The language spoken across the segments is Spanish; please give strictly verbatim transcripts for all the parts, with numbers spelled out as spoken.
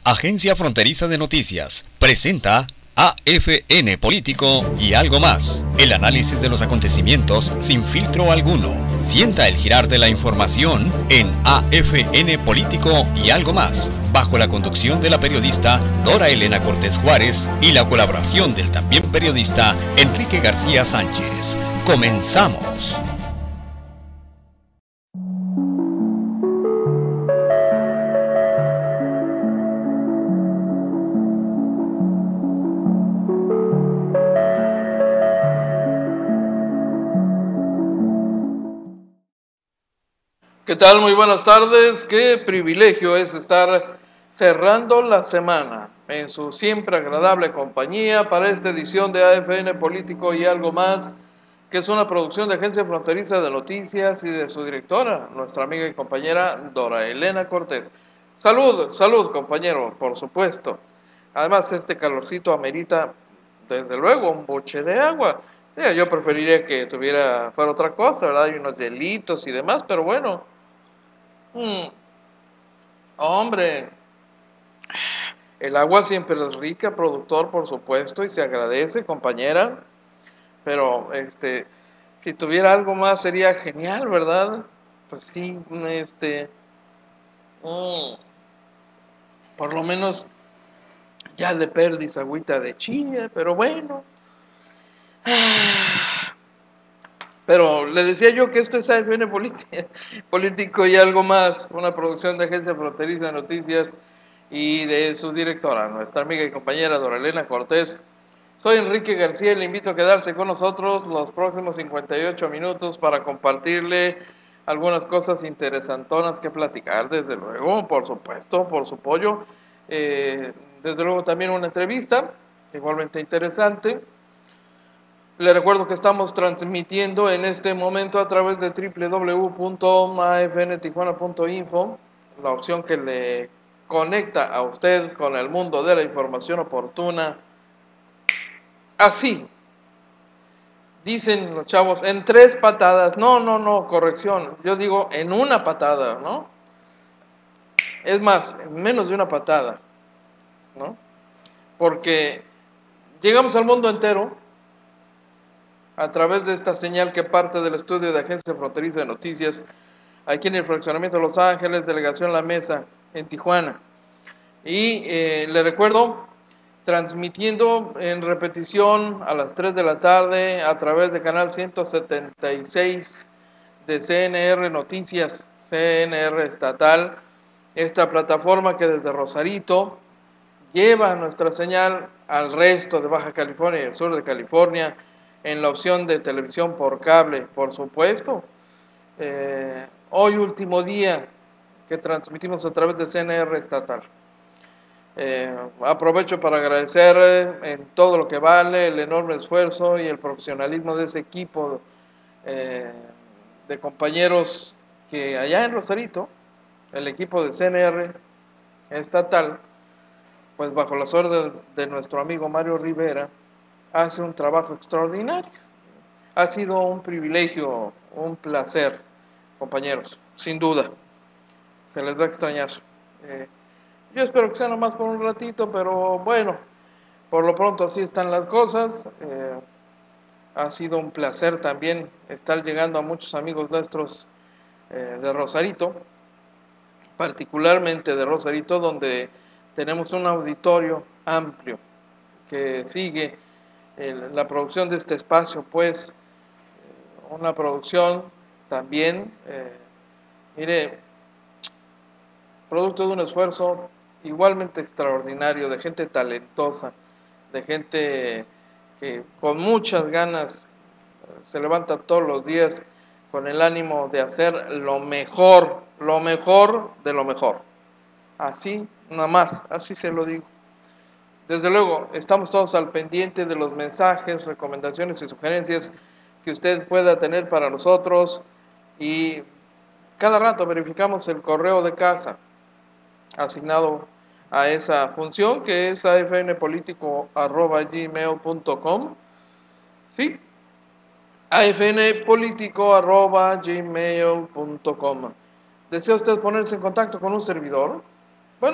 Agencia Fronteriza de Noticias presenta A F N Político y algo más. El análisis de los acontecimientos sin filtro alguno. Sienta el girar de la información en A F N Político y algo más, bajo la conducción de la periodista Dora Elena Cortés Juárez y la colaboración del también periodista Enrique García Sánchez. ¡Comenzamos! ¿Qué tal? Muy buenas tardes. Qué privilegio es estar cerrando la semana en su siempre agradable compañía para esta edición de A F N Político y algo más, que es una producción de Agencia Fronteriza de Noticias y de su directora, nuestra amiga y compañera Dora Elena Cortés. Salud, salud compañero, por supuesto. Además este calorcito amerita, desde luego, un boche de agua. Yo preferiría que tuviera, fuera otra cosa, ¿verdad? Y unos hielitos y demás, pero bueno. Hmm. Hombre, el agua siempre es rica, productor, por supuesto, y se agradece, compañera. Pero, este, si tuviera algo más sería genial, ¿verdad? Pues sí, este, mm, por lo menos ya de perdiz agüita de chía, pero bueno. Pero le decía yo que esto es A F N Político y algo más, una producción de Agencia Fronteriza de Noticias y de su directora, nuestra amiga y compañera Dora Elena Cortés. Soy Enrique García y le invito a quedarse con nosotros los próximos cincuenta y ocho minutos para compartirle algunas cosas interesantonas que platicar, desde luego, por supuesto, por su apoyo. Eh, desde luego también una entrevista, igualmente interesante. Le recuerdo que estamos transmitiendo en este momento a través de doble u doble u doble u punto a f n tijuana punto info, la opción que le conecta a usted con el mundo de la información oportuna. Así, dicen los chavos, en tres patadas. No, no, no, corrección. Yo digo en una patada, ¿no? Es más, en menos de una patada, ¿no? Porque llegamos al mundo entero a través de esta señal que parte del estudio de Agencia Fronteriza de Noticias, aquí en el fraccionamiento de Los Ángeles, delegación La Mesa, en Tijuana. Y eh, le recuerdo, transmitiendo en repetición a las tres de la tarde a través de canal ciento setenta y seis de C N R Noticias, C N R estatal, esta plataforma que desde Rosarito lleva nuestra señal al resto de Baja California y el sur de California, en la opción de televisión por cable, por supuesto. Eh, hoy último día que transmitimos a través de C N R estatal. Eh, aprovecho para agradecer en todo lo que vale el enorme esfuerzo y el profesionalismo de ese equipo eh, de compañeros que allá en Rosarito, el equipo de C N R estatal, pues bajo las órdenes de nuestro amigo Mario Rivera, hace un trabajo extraordinario. Ha sido un privilegio, un placer, compañeros, sin duda. Se les va a extrañar. Eh, yo espero que sea nomás por un ratito, pero bueno, por lo pronto así están las cosas. Eh, ha sido un placer también estar llegando a muchos amigos nuestros eh, de Rosarito, particularmente de Rosarito, donde tenemos un auditorio amplio que sigue el, la producción de este espacio, pues eh, una producción también, eh, mire, producto de un esfuerzo igualmente extraordinario, de gente talentosa, de gente que con muchas ganas se levanta todos los días con el ánimo de hacer lo mejor, lo mejor de lo mejor. Así, nada más, así se lo digo. Desde luego, estamos todos al pendiente de los mensajes, recomendaciones y sugerencias que usted pueda tener para nosotros, y cada rato verificamos el correo de casa asignado a esa función, que es a f n político arroba gmail punto com. Sí, a f n político arroba gmail punto com. ¿Desea usted ponerse en contacto con un servidor? Bueno,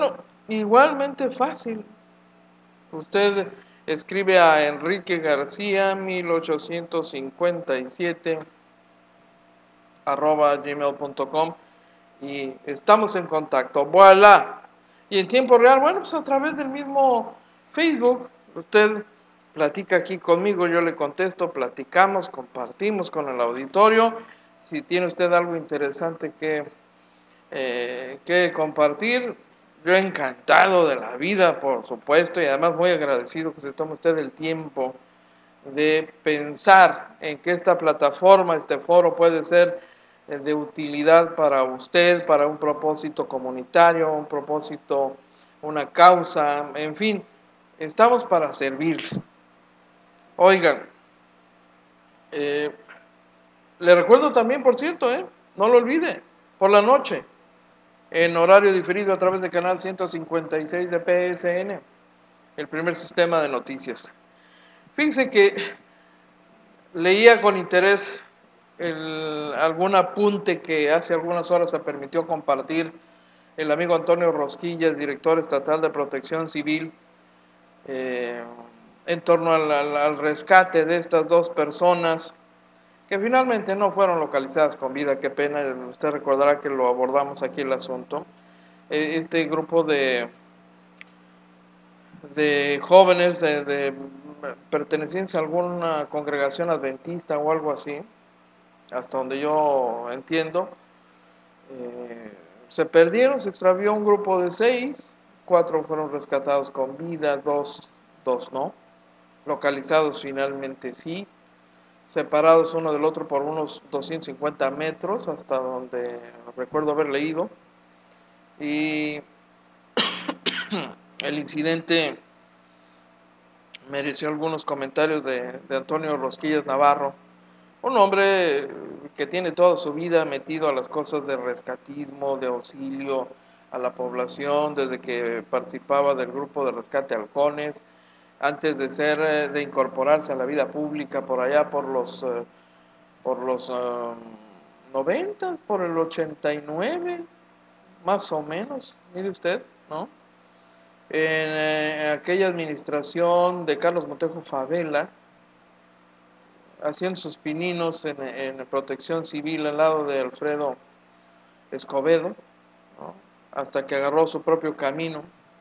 igualmente fácil. Usted escribe a Enrique García mil ochocientos cincuenta y siete arroba gmail punto com y estamos en contacto. Voilà. Y en tiempo real, bueno, pues a través del mismo Facebook, usted platica aquí conmigo, yo le contesto, platicamos, compartimos con el auditorio. Si tiene usted algo interesante que, eh, que compartir, yo encantado de la vida, por supuesto, y además muy agradecido que se tome usted el tiempo de pensar en que esta plataforma, este foro puede ser de utilidad para usted, para un propósito comunitario, un propósito, una causa, en fin, estamos para servir. Oigan, eh, le recuerdo también, por cierto, eh, no lo olvide, por la noche, en horario diferido a través del canal ciento cincuenta y seis de P S N, el primer sistema de noticias. Fíjense que leía con interés el, algún apunte que hace algunas horas se permitió compartir el amigo Antonio Rosquillas, director estatal de Protección Civil, eh, en torno al, al, al rescate de estas dos personas que finalmente no fueron localizadas con vida. Qué pena, usted recordará que lo abordamos aquí el asunto. Este grupo de, de jóvenes de, de pertenecientes a alguna congregación adventista o algo así, hasta donde yo entiendo, eh, se perdieron, se extravió un grupo de seis, cuatro fueron rescatados con vida, dos, dos no, localizados finalmente sí, separados uno del otro por unos doscientos cincuenta metros, hasta donde recuerdo haber leído, y el incidente mereció algunos comentarios de, de Antonio Rosquillas Navarro, un hombre que tiene toda su vida metido a las cosas de rescatismo, de auxilio a la población, desde que participaba del grupo de rescate Halcones, antes de ser, de incorporarse a la vida pública por allá por los, por los uh, noventa, por el ochenta y nueve, más o menos, mire usted, ¿no? En eh, aquella administración de Carlos Montejo Favela, haciendo sus pininos en, en protección civil al lado de Alfredo Escobedo, ¿no? Hasta que agarró su propio camino.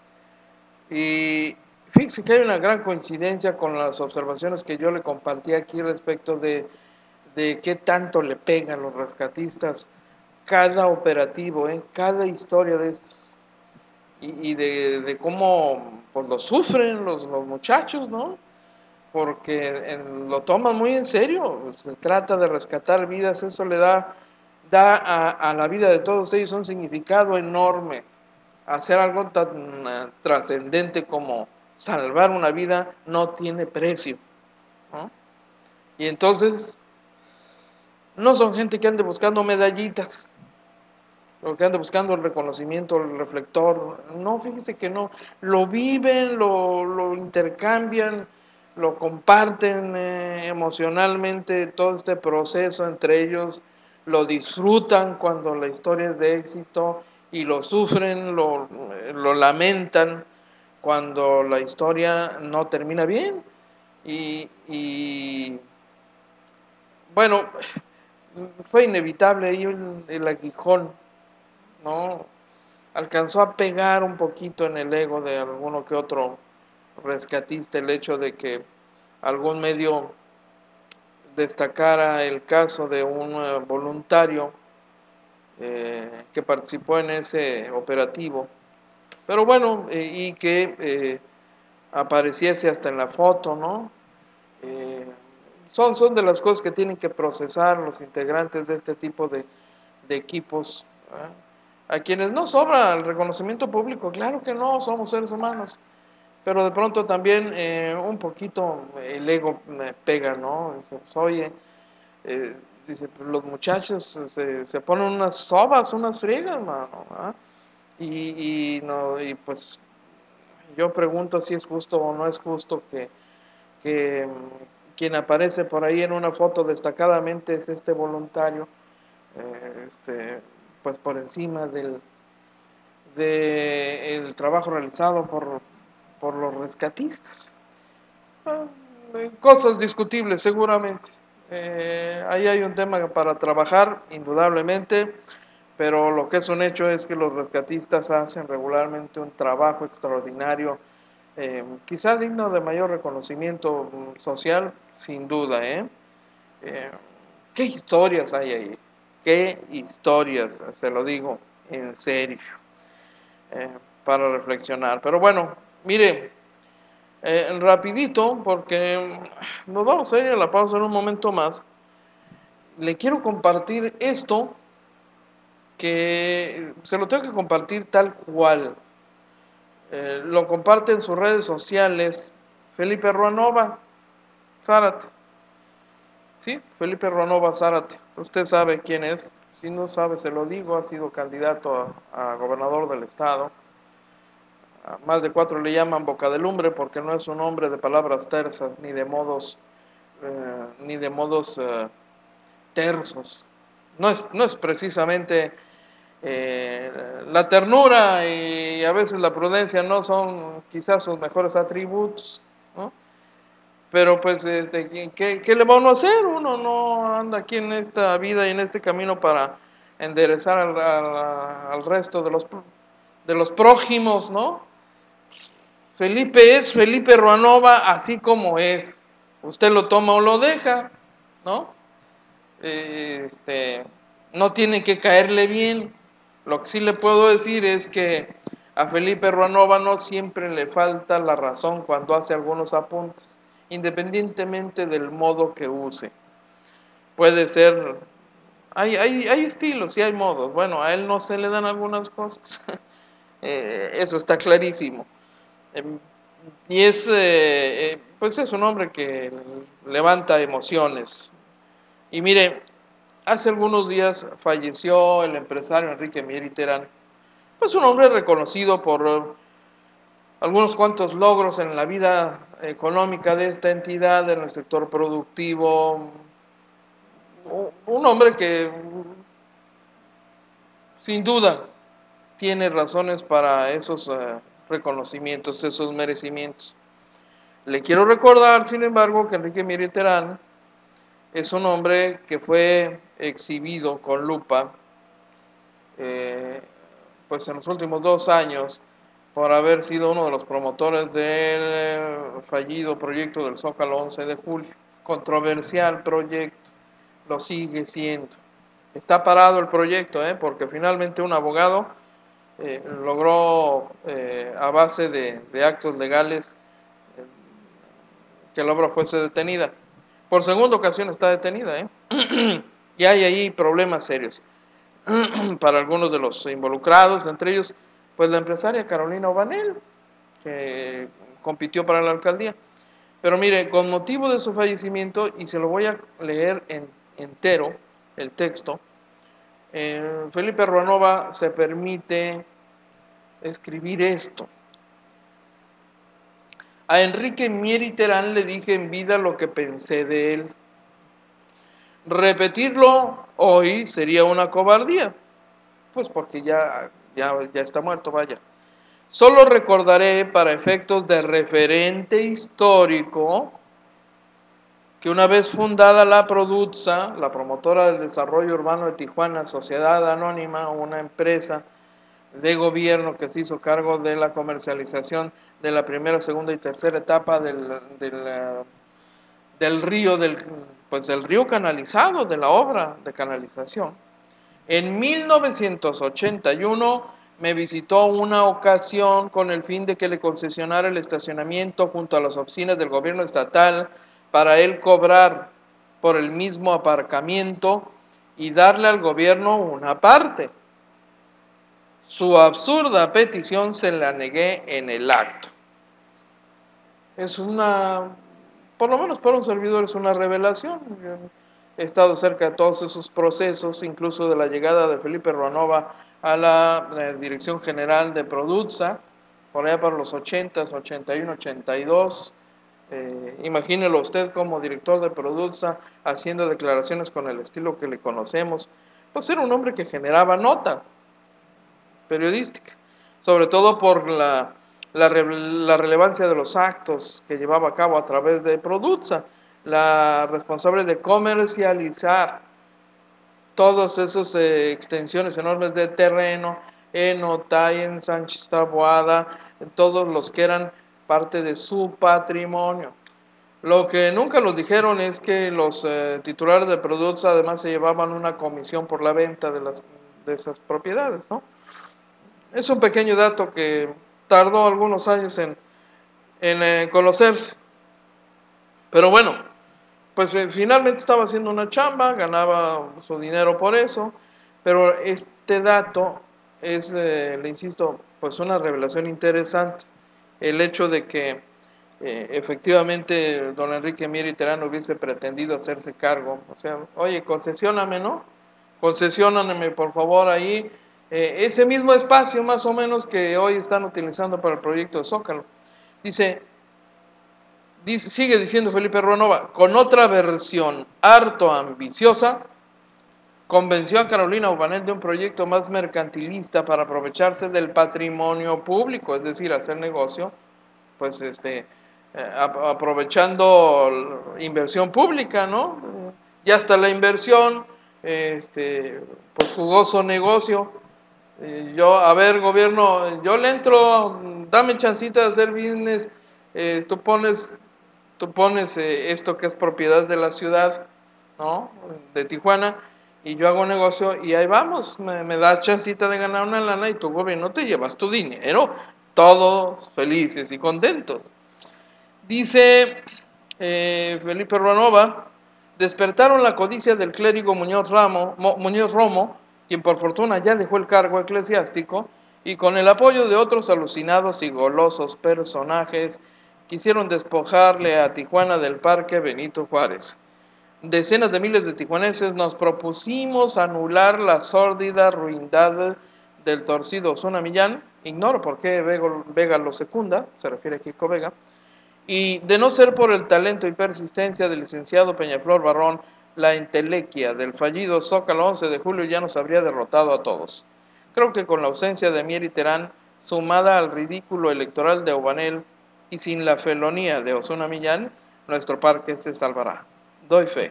Y fíjese que hay una gran coincidencia con las observaciones que yo le compartí aquí respecto de, de qué tanto le pegan los rescatistas cada operativo, ¿eh? Cada historia de estos. Y, y de, de cómo pues, lo sufren los, los muchachos, ¿no? Porque en, lo toman muy en serio, se trata de rescatar vidas, eso le da, da a, a la vida de todos ellos un significado enorme. Hacer algo tan uh, trascendente como salvar una vida no tiene precio, ¿no? Y entonces no son gente que ande buscando medallitas, o que ande buscando el reconocimiento, el reflector. No, fíjese que no, lo viven, lo, lo intercambian, lo comparten eh, emocionalmente, todo este proceso entre ellos, lo disfrutan cuando la historia es de éxito y lo sufren, lo, lo lamentan cuando la historia no termina bien. Y, y bueno, fue inevitable ahí el, el aguijón, ¿no? Alcanzó a pegar un poquito en el ego de alguno que otro rescatista el hecho de que algún medio destacara el caso de un uh, voluntario eh, que participó en ese operativo, pero bueno, eh, y que eh, apareciese hasta en la foto, ¿no? Eh, son, son de las cosas que tienen que procesar los integrantes de este tipo de, de equipos, ¿eh? A quienes no sobra el reconocimiento público, claro que no, somos seres humanos, pero de pronto también eh, un poquito el ego me pega, ¿no? Dice, pues, oye, eh, dice, pues, los muchachos se, se ponen unas sobas, unas friegas, mano, ¿ah? y, y, no, y pues yo pregunto si es justo o no es justo que, que quien aparece por ahí en una foto destacadamente es este voluntario, eh, este, pues por encima del, del trabajo realizado por, por los rescatistas. Ah, cosas discutibles seguramente. Eh, ahí hay un tema para trabajar, indudablemente, pero lo que es un hecho es que los rescatistas hacen regularmente un trabajo extraordinario, eh, quizá digno de mayor reconocimiento social, sin duda. ¿eh? Eh, ¿Qué historias hay ahí? ¿Qué historias? Se lo digo en serio, eh, para reflexionar. Pero bueno, mire, eh, rapidito, porque nos vamos a ir a la pausa en un momento más. Le quiero compartir esto, que se lo tengo que compartir tal cual. Eh, lo comparte en sus redes sociales Felipe Ruanova Zárate. ¿Sí? Felipe Ruanova Zárate. Usted sabe quién es. Si no sabe, se lo digo. Ha sido candidato a, a gobernador del estado. A más de cuatro le llaman boca de lumbre porque no es un hombre de palabras tersas ni de modos, eh, ni de modos eh, tersos. No es, no es precisamente eh, la ternura y a veces la prudencia no son quizás sus mejores atributos, ¿no? Pero pues, este, ¿qué, ¿qué le va uno a hacer? Uno no anda aquí en esta vida y en este camino para enderezar al, al, al resto de los, de los prójimos, ¿no? Felipe es Felipe Ruanova así como es. Usted lo toma o lo deja, ¿no? Este, no tiene que caerle bien. Lo que sí le puedo decir es que a Felipe Ruanova no siempre le falta la razón cuando hace algunos apuntes, independientemente del modo que use. Puede ser, hay, hay, hay estilos y hay modos. Bueno, a él no se le dan algunas cosas, eh, eso está clarísimo. Eh, y es, eh, pues es un hombre que levanta emociones. Y mire, hace algunos días falleció el empresario Enrique Mier y Terán, pues un hombre reconocido por uh, algunos cuantos logros en la vida económica de esta entidad, en el sector productivo, un hombre que sin duda tiene razones para esos uh, reconocimientos, esos merecimientos. Le quiero recordar, sin embargo, que Enrique Mier y Terán es un hombre que fue exhibido con lupa eh, pues en los últimos dos años por haber sido uno de los promotores del fallido proyecto del Zócalo once de julio. Controversial proyecto, lo sigue siendo. Está parado el proyecto, ¿eh? porque finalmente un abogado eh, logró, eh, a base de, de actos legales, eh, que la obra fuese detenida. Por segunda ocasión está detenida, ¿eh? y hay ahí problemas serios para algunos de los involucrados, entre ellos pues la empresaria Carolina Obanel, que compitió para la alcaldía. Pero mire, con motivo de su fallecimiento, y se lo voy a leer en, entero, el texto, eh, Felipe Ruanova se permite escribir esto. A Enrique Mier y Terán le dije en vida lo que pensé de él. Repetirlo hoy sería una cobardía, pues porque ya, ya, ya está muerto, vaya. Solo recordaré para efectos de referente histórico que una vez fundada la Produtsa, la promotora del desarrollo urbano de Tijuana, sociedad anónima, una empresa de gobierno que se hizo cargo de la comercialización de la primera, segunda y tercera etapa del, del, del río, del, pues del río canalizado, de la obra de canalización. En mil novecientos ochenta y uno me visitó una ocasión con el fin de que le concesionara el estacionamiento junto a las oficinas del gobierno estatal para él cobrar por el mismo aparcamiento y darle al gobierno una parte. Su absurda petición se la negué en el acto. Es una, por lo menos para un servidor es una revelación. He estado cerca de todos esos procesos, incluso de la llegada de Felipe Ruanova a la, la Dirección General de Produtsa, por allá para los ochentas, ochenta y uno, ochenta y dos. Eh, imagínelo usted como director de Produtsa haciendo declaraciones con el estilo que le conocemos. Pues era un hombre que generaba nota periodística. sobre todo por la, la, la relevancia de los actos que llevaba a cabo a través de Produtsa, la responsable de comercializar todas esas eh, extensiones enormes de terreno en Otay, en Sánchez Taboada, en todos los que eran parte de su patrimonio. Lo que nunca nos dijeron es que los eh, titulares de Produtsa además se llevaban una comisión por la venta de, las, de esas propiedades, ¿no? Es un pequeño dato que tardó algunos años en, en eh, conocerse. Pero bueno, pues finalmente estaba haciendo una chamba, ganaba su dinero por eso, pero este dato es, eh, le insisto, pues una revelación interesante. El hecho de que eh, efectivamente don Enrique Mier y Terán hubiese pretendido hacerse cargo, o sea, oye, concesióname, ¿no? Concesióname por favor ahí, eh, ese mismo espacio más o menos que hoy están utilizando para el proyecto de Zócalo. Dice... Dice, sigue diciendo Felipe Ruanova, con otra versión harto ambiciosa, convenció a Carolina Ubanel de un proyecto más mercantilista para aprovecharse del patrimonio público, es decir, hacer negocio, pues este, eh, aprovechando inversión pública, ¿no? Y hasta la inversión, este, pues jugoso negocio. Eh, yo, a ver, gobierno, yo le entro, dame chancita de hacer business, eh, tú pones... Tú pones eh, esto que es propiedad de la ciudad, ¿no? De Tijuana, y yo hago negocio y ahí vamos, me, me das chancita de ganar una lana y tu gobierno te llevas tu dinero, todos felices y contentos. Dice eh, Felipe Ruanova, despertaron la codicia del clérigo Muñoz, Ramo, Mo, Muñoz Romo, quien por fortuna ya dejó el cargo eclesiástico, y con el apoyo de otros alucinados y golosos personajes, quisieron despojarle a Tijuana del Parque Benito Juárez. Decenas de miles de tijuanenses nos propusimos anular la sórdida ruindad del torcido Osuna Millán, ignoro por qué Vega, Vega lo secunda, se refiere a Kiko Vega, y de no ser por el talento y persistencia del licenciado Peñaflor Barrón, la entelequia del fallido Zócalo once de julio ya nos habría derrotado a todos. Creo que con la ausencia de Mier y Terán, sumada al ridículo electoral de Ubanel, y sin la felonía de Osuna Millán, nuestro parque se salvará. Doy fe.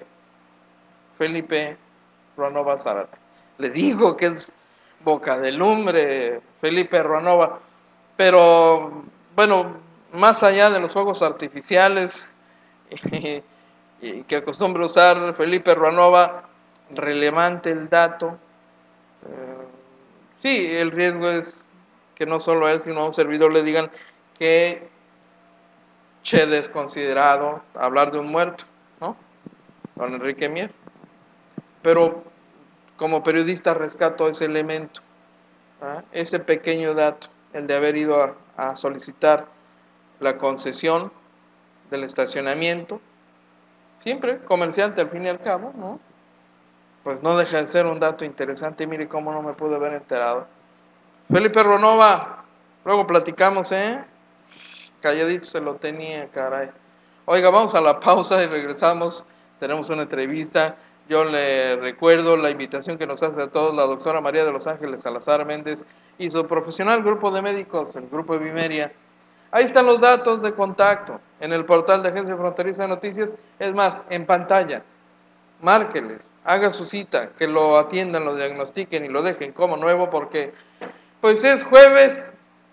Felipe Ruanova Zárate. Le digo que es boca de lumbre, Felipe Ruanova. Pero, bueno, más allá de los fuegos artificiales y, y que acostumbra usar Felipe Ruanova, relevante el dato. Eh, sí, el riesgo es que no solo a él, sino a un servidor le digan que che desconsiderado hablar de un muerto, ¿no? Don Enrique Mier. Pero como periodista rescato ese elemento, ¿eh? Ese pequeño dato, el de haber ido a, a solicitar la concesión del estacionamiento, siempre comerciante al fin y al cabo, ¿no? Pues no deja de ser un dato interesante, y mire cómo no me pude haber enterado. Felipe Ruanova, luego platicamos, ¿eh? Calladito se lo tenía, caray. Oiga, vamos a la pausa y regresamos. Tenemos una entrevista. Yo le recuerdo la invitación que nos hace a todos la doctora María de los Ángeles Salazar Méndez y su profesional grupo de médicos, el grupo Evimeria. Ahí están los datos de contacto en el portal de Agencia Fronteriza de Noticias. Es más, en pantalla. Márqueles, haga su cita, que lo atiendan, lo diagnostiquen y lo dejen como nuevo, porque pues es jueves.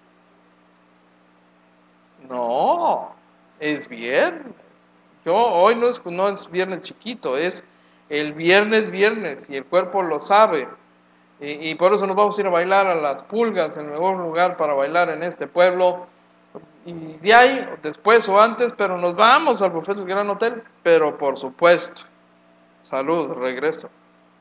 No, es viernes. Yo hoy no es, no es viernes chiquito, es el viernes viernes y el cuerpo lo sabe. Y, y por eso nos vamos a ir a bailar a Las Pulgas, el mejor lugar para bailar en este pueblo. Y de ahí, después o antes, pero nos vamos al Buffet del Gran Hotel. Pero por supuesto, salud, regreso.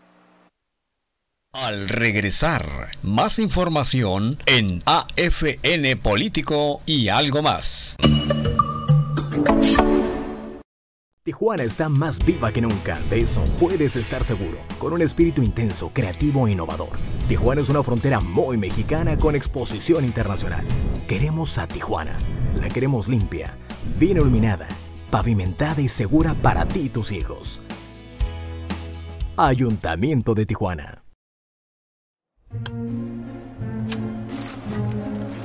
Al regresar, más información en A F N Político y algo más. Tijuana está más viva que nunca, de eso puedes estar seguro, con un espíritu intenso, creativo e innovador. Tijuana es una frontera muy mexicana con exposición internacional. Queremos a Tijuana, la queremos limpia, bien iluminada, pavimentada y segura para ti y tus hijos. Ayuntamiento de Tijuana.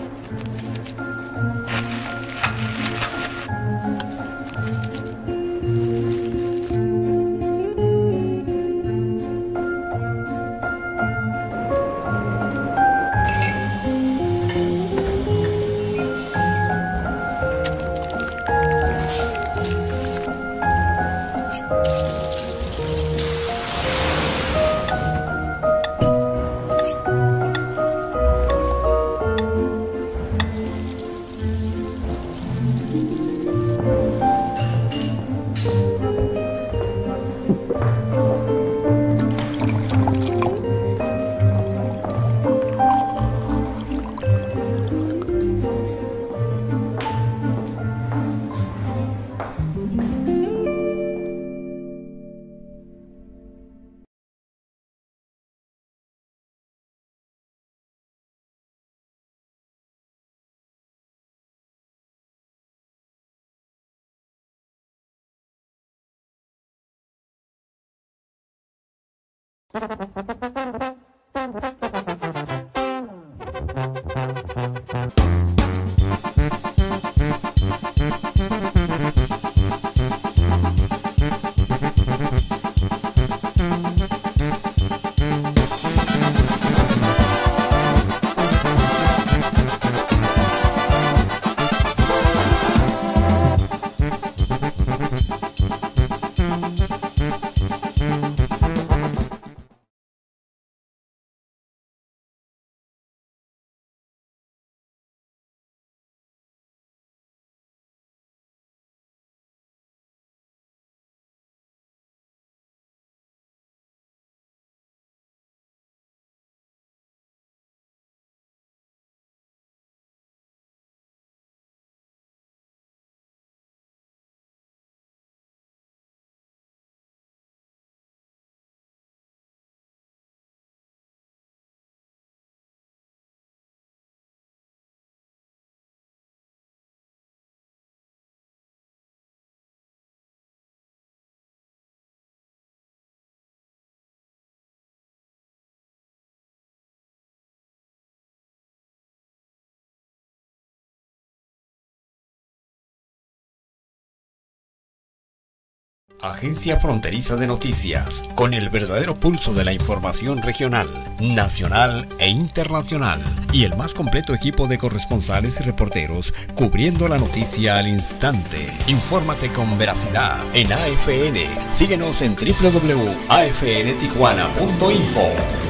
Agencia Fronteriza de Noticias, con el verdadero pulso de la información regional, nacional e internacional, y el más completo equipo de corresponsales y reporteros cubriendo la noticia al instante. Infórmate con veracidad en A F N. Síguenos en w w w punto a f n tijuana punto info.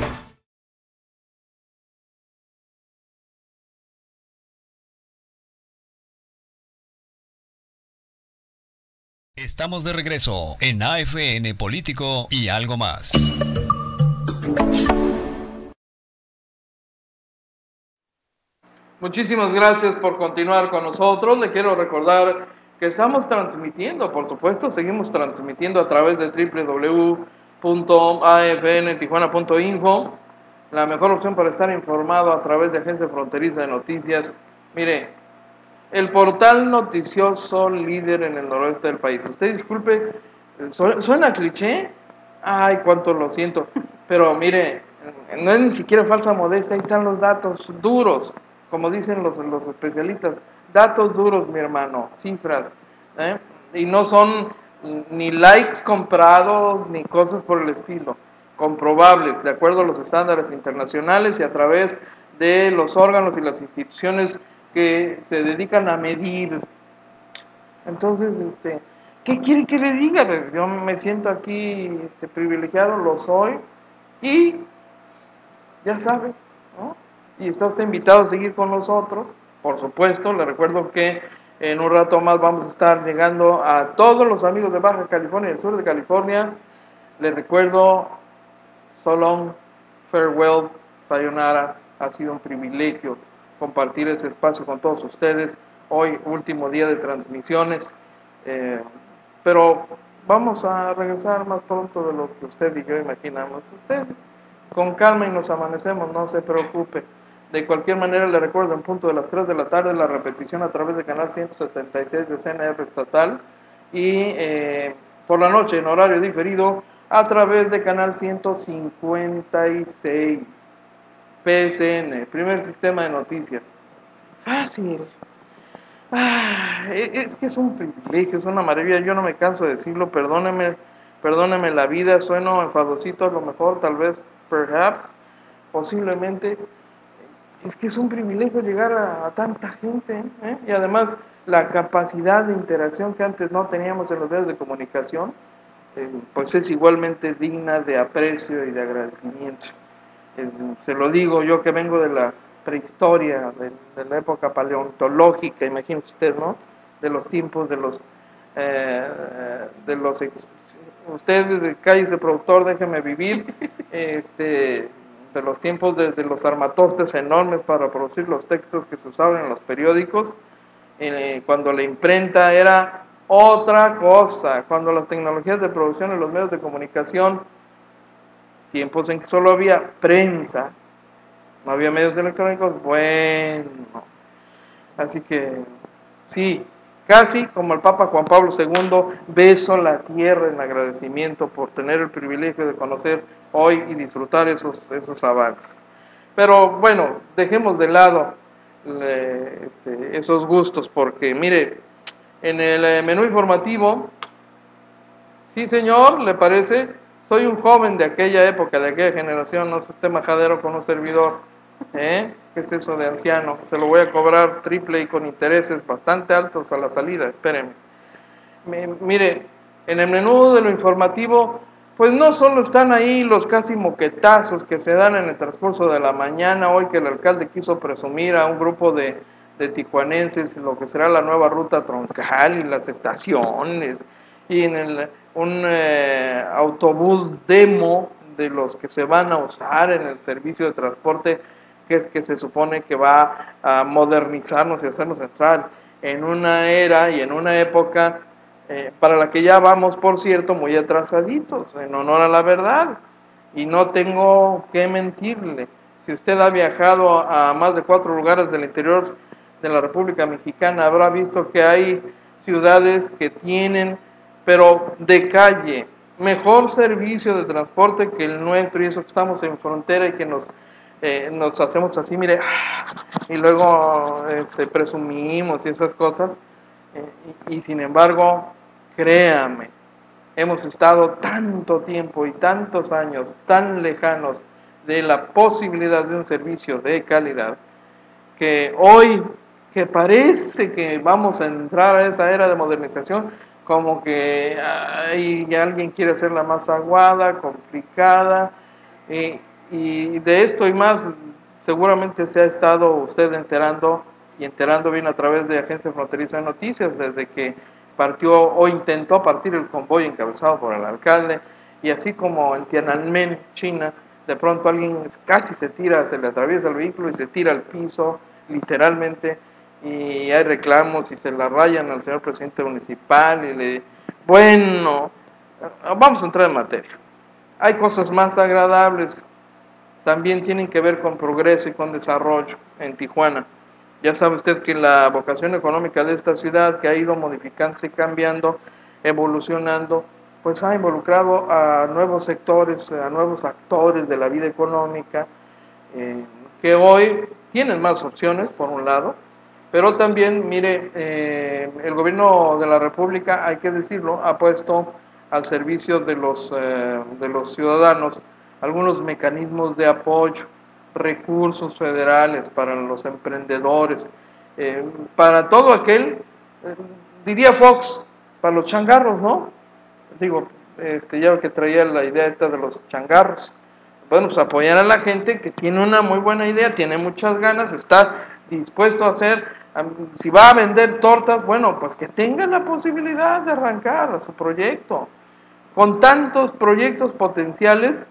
Estamos de regreso en A F N Político y algo más. Muchísimas gracias por continuar con nosotros. Le quiero recordar que estamos transmitiendo, por supuesto, seguimos transmitiendo a través de w w w punto a f n tijuana punto info, la mejor opción para estar informado a través de Agencia Fronteriza de Noticias. Mire, el portal noticioso líder en el noroeste del país. Usted disculpe, ¿suena cliché? Ay, cuánto lo siento. Pero mire, no es ni siquiera falsa modestia, ahí están los datos duros, como dicen los, los especialistas. Datos duros, mi hermano, cifras. ¿eh? Y no son ni likes comprados, ni cosas por el estilo. Comprobables, de acuerdo a los estándares internacionales y a través de los órganos y las instituciones que se dedican a medir. Entonces, este, ¿qué quiere que le diga? Yo me siento aquí este, privilegiado, lo soy, y ya sabe, ¿no? Y está usted invitado a seguir con nosotros, por supuesto. Le recuerdo que en un rato más vamos a estar llegando a todos los amigos de Baja California y el sur de California. Les recuerdo, so long, farewell, sayonara, ha sido un privilegio compartir ese espacio con todos ustedes. Hoy, último día de transmisiones, eh, pero vamos a regresar más pronto de lo que usted y yo imaginamos. Usted, con calma y nos amanecemos, no se preocupe. De cualquier manera, le recuerdo, en punto de las tres de la tarde, la repetición a través del canal ciento setenta y seis de C N R estatal, y eh, por la noche, en horario diferido, a través del canal ciento cincuenta y seis. P S N, primer sistema de noticias. Fácil. Ah, es que es un privilegio, es una maravilla. Yo no me canso de decirlo. Perdóneme, perdóneme la vida. Sueno enfadosito a lo mejor, tal vez, perhaps, posiblemente. Es que es un privilegio llegar a, a tanta gente, ¿eh? Y además la capacidad de interacción que antes no teníamos en los medios de comunicación, eh, pues es igualmente digna de aprecio y de agradecimiento. Se lo digo yo que vengo de la prehistoria, de, de la época paleontológica, imagínese usted, ¿no? De los tiempos de los, eh, de los, ex, usted cállese productor, déjeme vivir, este, de los tiempos de, de los armatostes enormes para producir los textos que se usaban en los periódicos, eh, cuando la imprenta era otra cosa, cuando las tecnologías de producción en los medios de comunicación, tiempos en que solo había prensa, no había medios electrónicos, bueno, así que sí, Casi como el Papa Juan Pablo segundo, beso la tierra en agradecimiento por tener el privilegio de conocer hoy y disfrutar esos, esos avances. Pero bueno, dejemos de lado le, este, esos gustos, porque mire, en el menú informativo, sí señor, ¿le parece? Soy un joven de aquella época, de aquella generación, no se esté majadero con un servidor, ¿eh? ¿Qué es eso de anciano? Se lo voy a cobrar triple y con intereses bastante altos a la salida, espérenme. Mire, en el menú de lo informativo, pues no solo están ahí los casi moquetazos que se dan en el transcurso de la mañana, hoy que el alcalde quiso presumir a un grupo de, de tijuanenses lo que será la nueva ruta troncal y las estaciones, y en el, un eh, autobús demo de los que se van a usar en el servicio de transporte, que es que se supone que va a modernizarnos y hacernos entrar en una era y en una época eh, para la que ya vamos, por cierto, muy atrasaditos, en honor a la verdad, y no tengo que mentirle. Si usted ha viajado a más de cuatro lugares del interior de la República Mexicana, habrá visto que hay ciudades que tienen, pero de calle, mejor servicio de transporte que el nuestro, y eso que estamos en frontera y que nos Eh, nos hacemos así, mire, y luego este, presumimos y esas cosas, eh, y, y sin embargo, créame, hemos estado tanto tiempo y tantos años tan lejanos de la posibilidad de un servicio de calidad, que hoy, que parece que vamos a entrar a esa era de modernización, como que ay, alguien quiere hacerla más aguada, complicada, y Y de esto y más, seguramente se ha estado usted enterando, y enterando bien a través de Agencia Fronteriza de Noticias, desde que partió o intentó partir el convoy encabezado por el alcalde, y así como en Tiananmen, China, de pronto alguien casi se tira, se le atraviesa el vehículo y se tira al piso, literalmente, y hay reclamos y se la rayan al señor presidente municipal, y le... Bueno, vamos a entrar en materia. Hay cosas más agradables, también tienen que ver con progreso y con desarrollo en Tijuana. Ya sabe usted que la vocación económica de esta ciudad, que ha ido modificándose y cambiando, evolucionando, pues ha involucrado a nuevos sectores, a nuevos actores de la vida económica, eh, que hoy tienen más opciones, por un lado, pero también, mire, eh, el gobierno de la República, hay que decirlo, ha puesto al servicio de los, eh, de los ciudadanos algunos mecanismos de apoyo, recursos federales para los emprendedores, eh, para todo aquel, eh, diría Fox, para los changarros, ¿no? Digo, este, ya que traía la idea esta de los changarros. Bueno, pues apoyar a la gente que tiene una muy buena idea, tiene muchas ganas, está dispuesto a hacer, si va a vender tortas, bueno, pues que tenga la posibilidad de arrancar a su proyecto. Con tantos proyectos potenciales,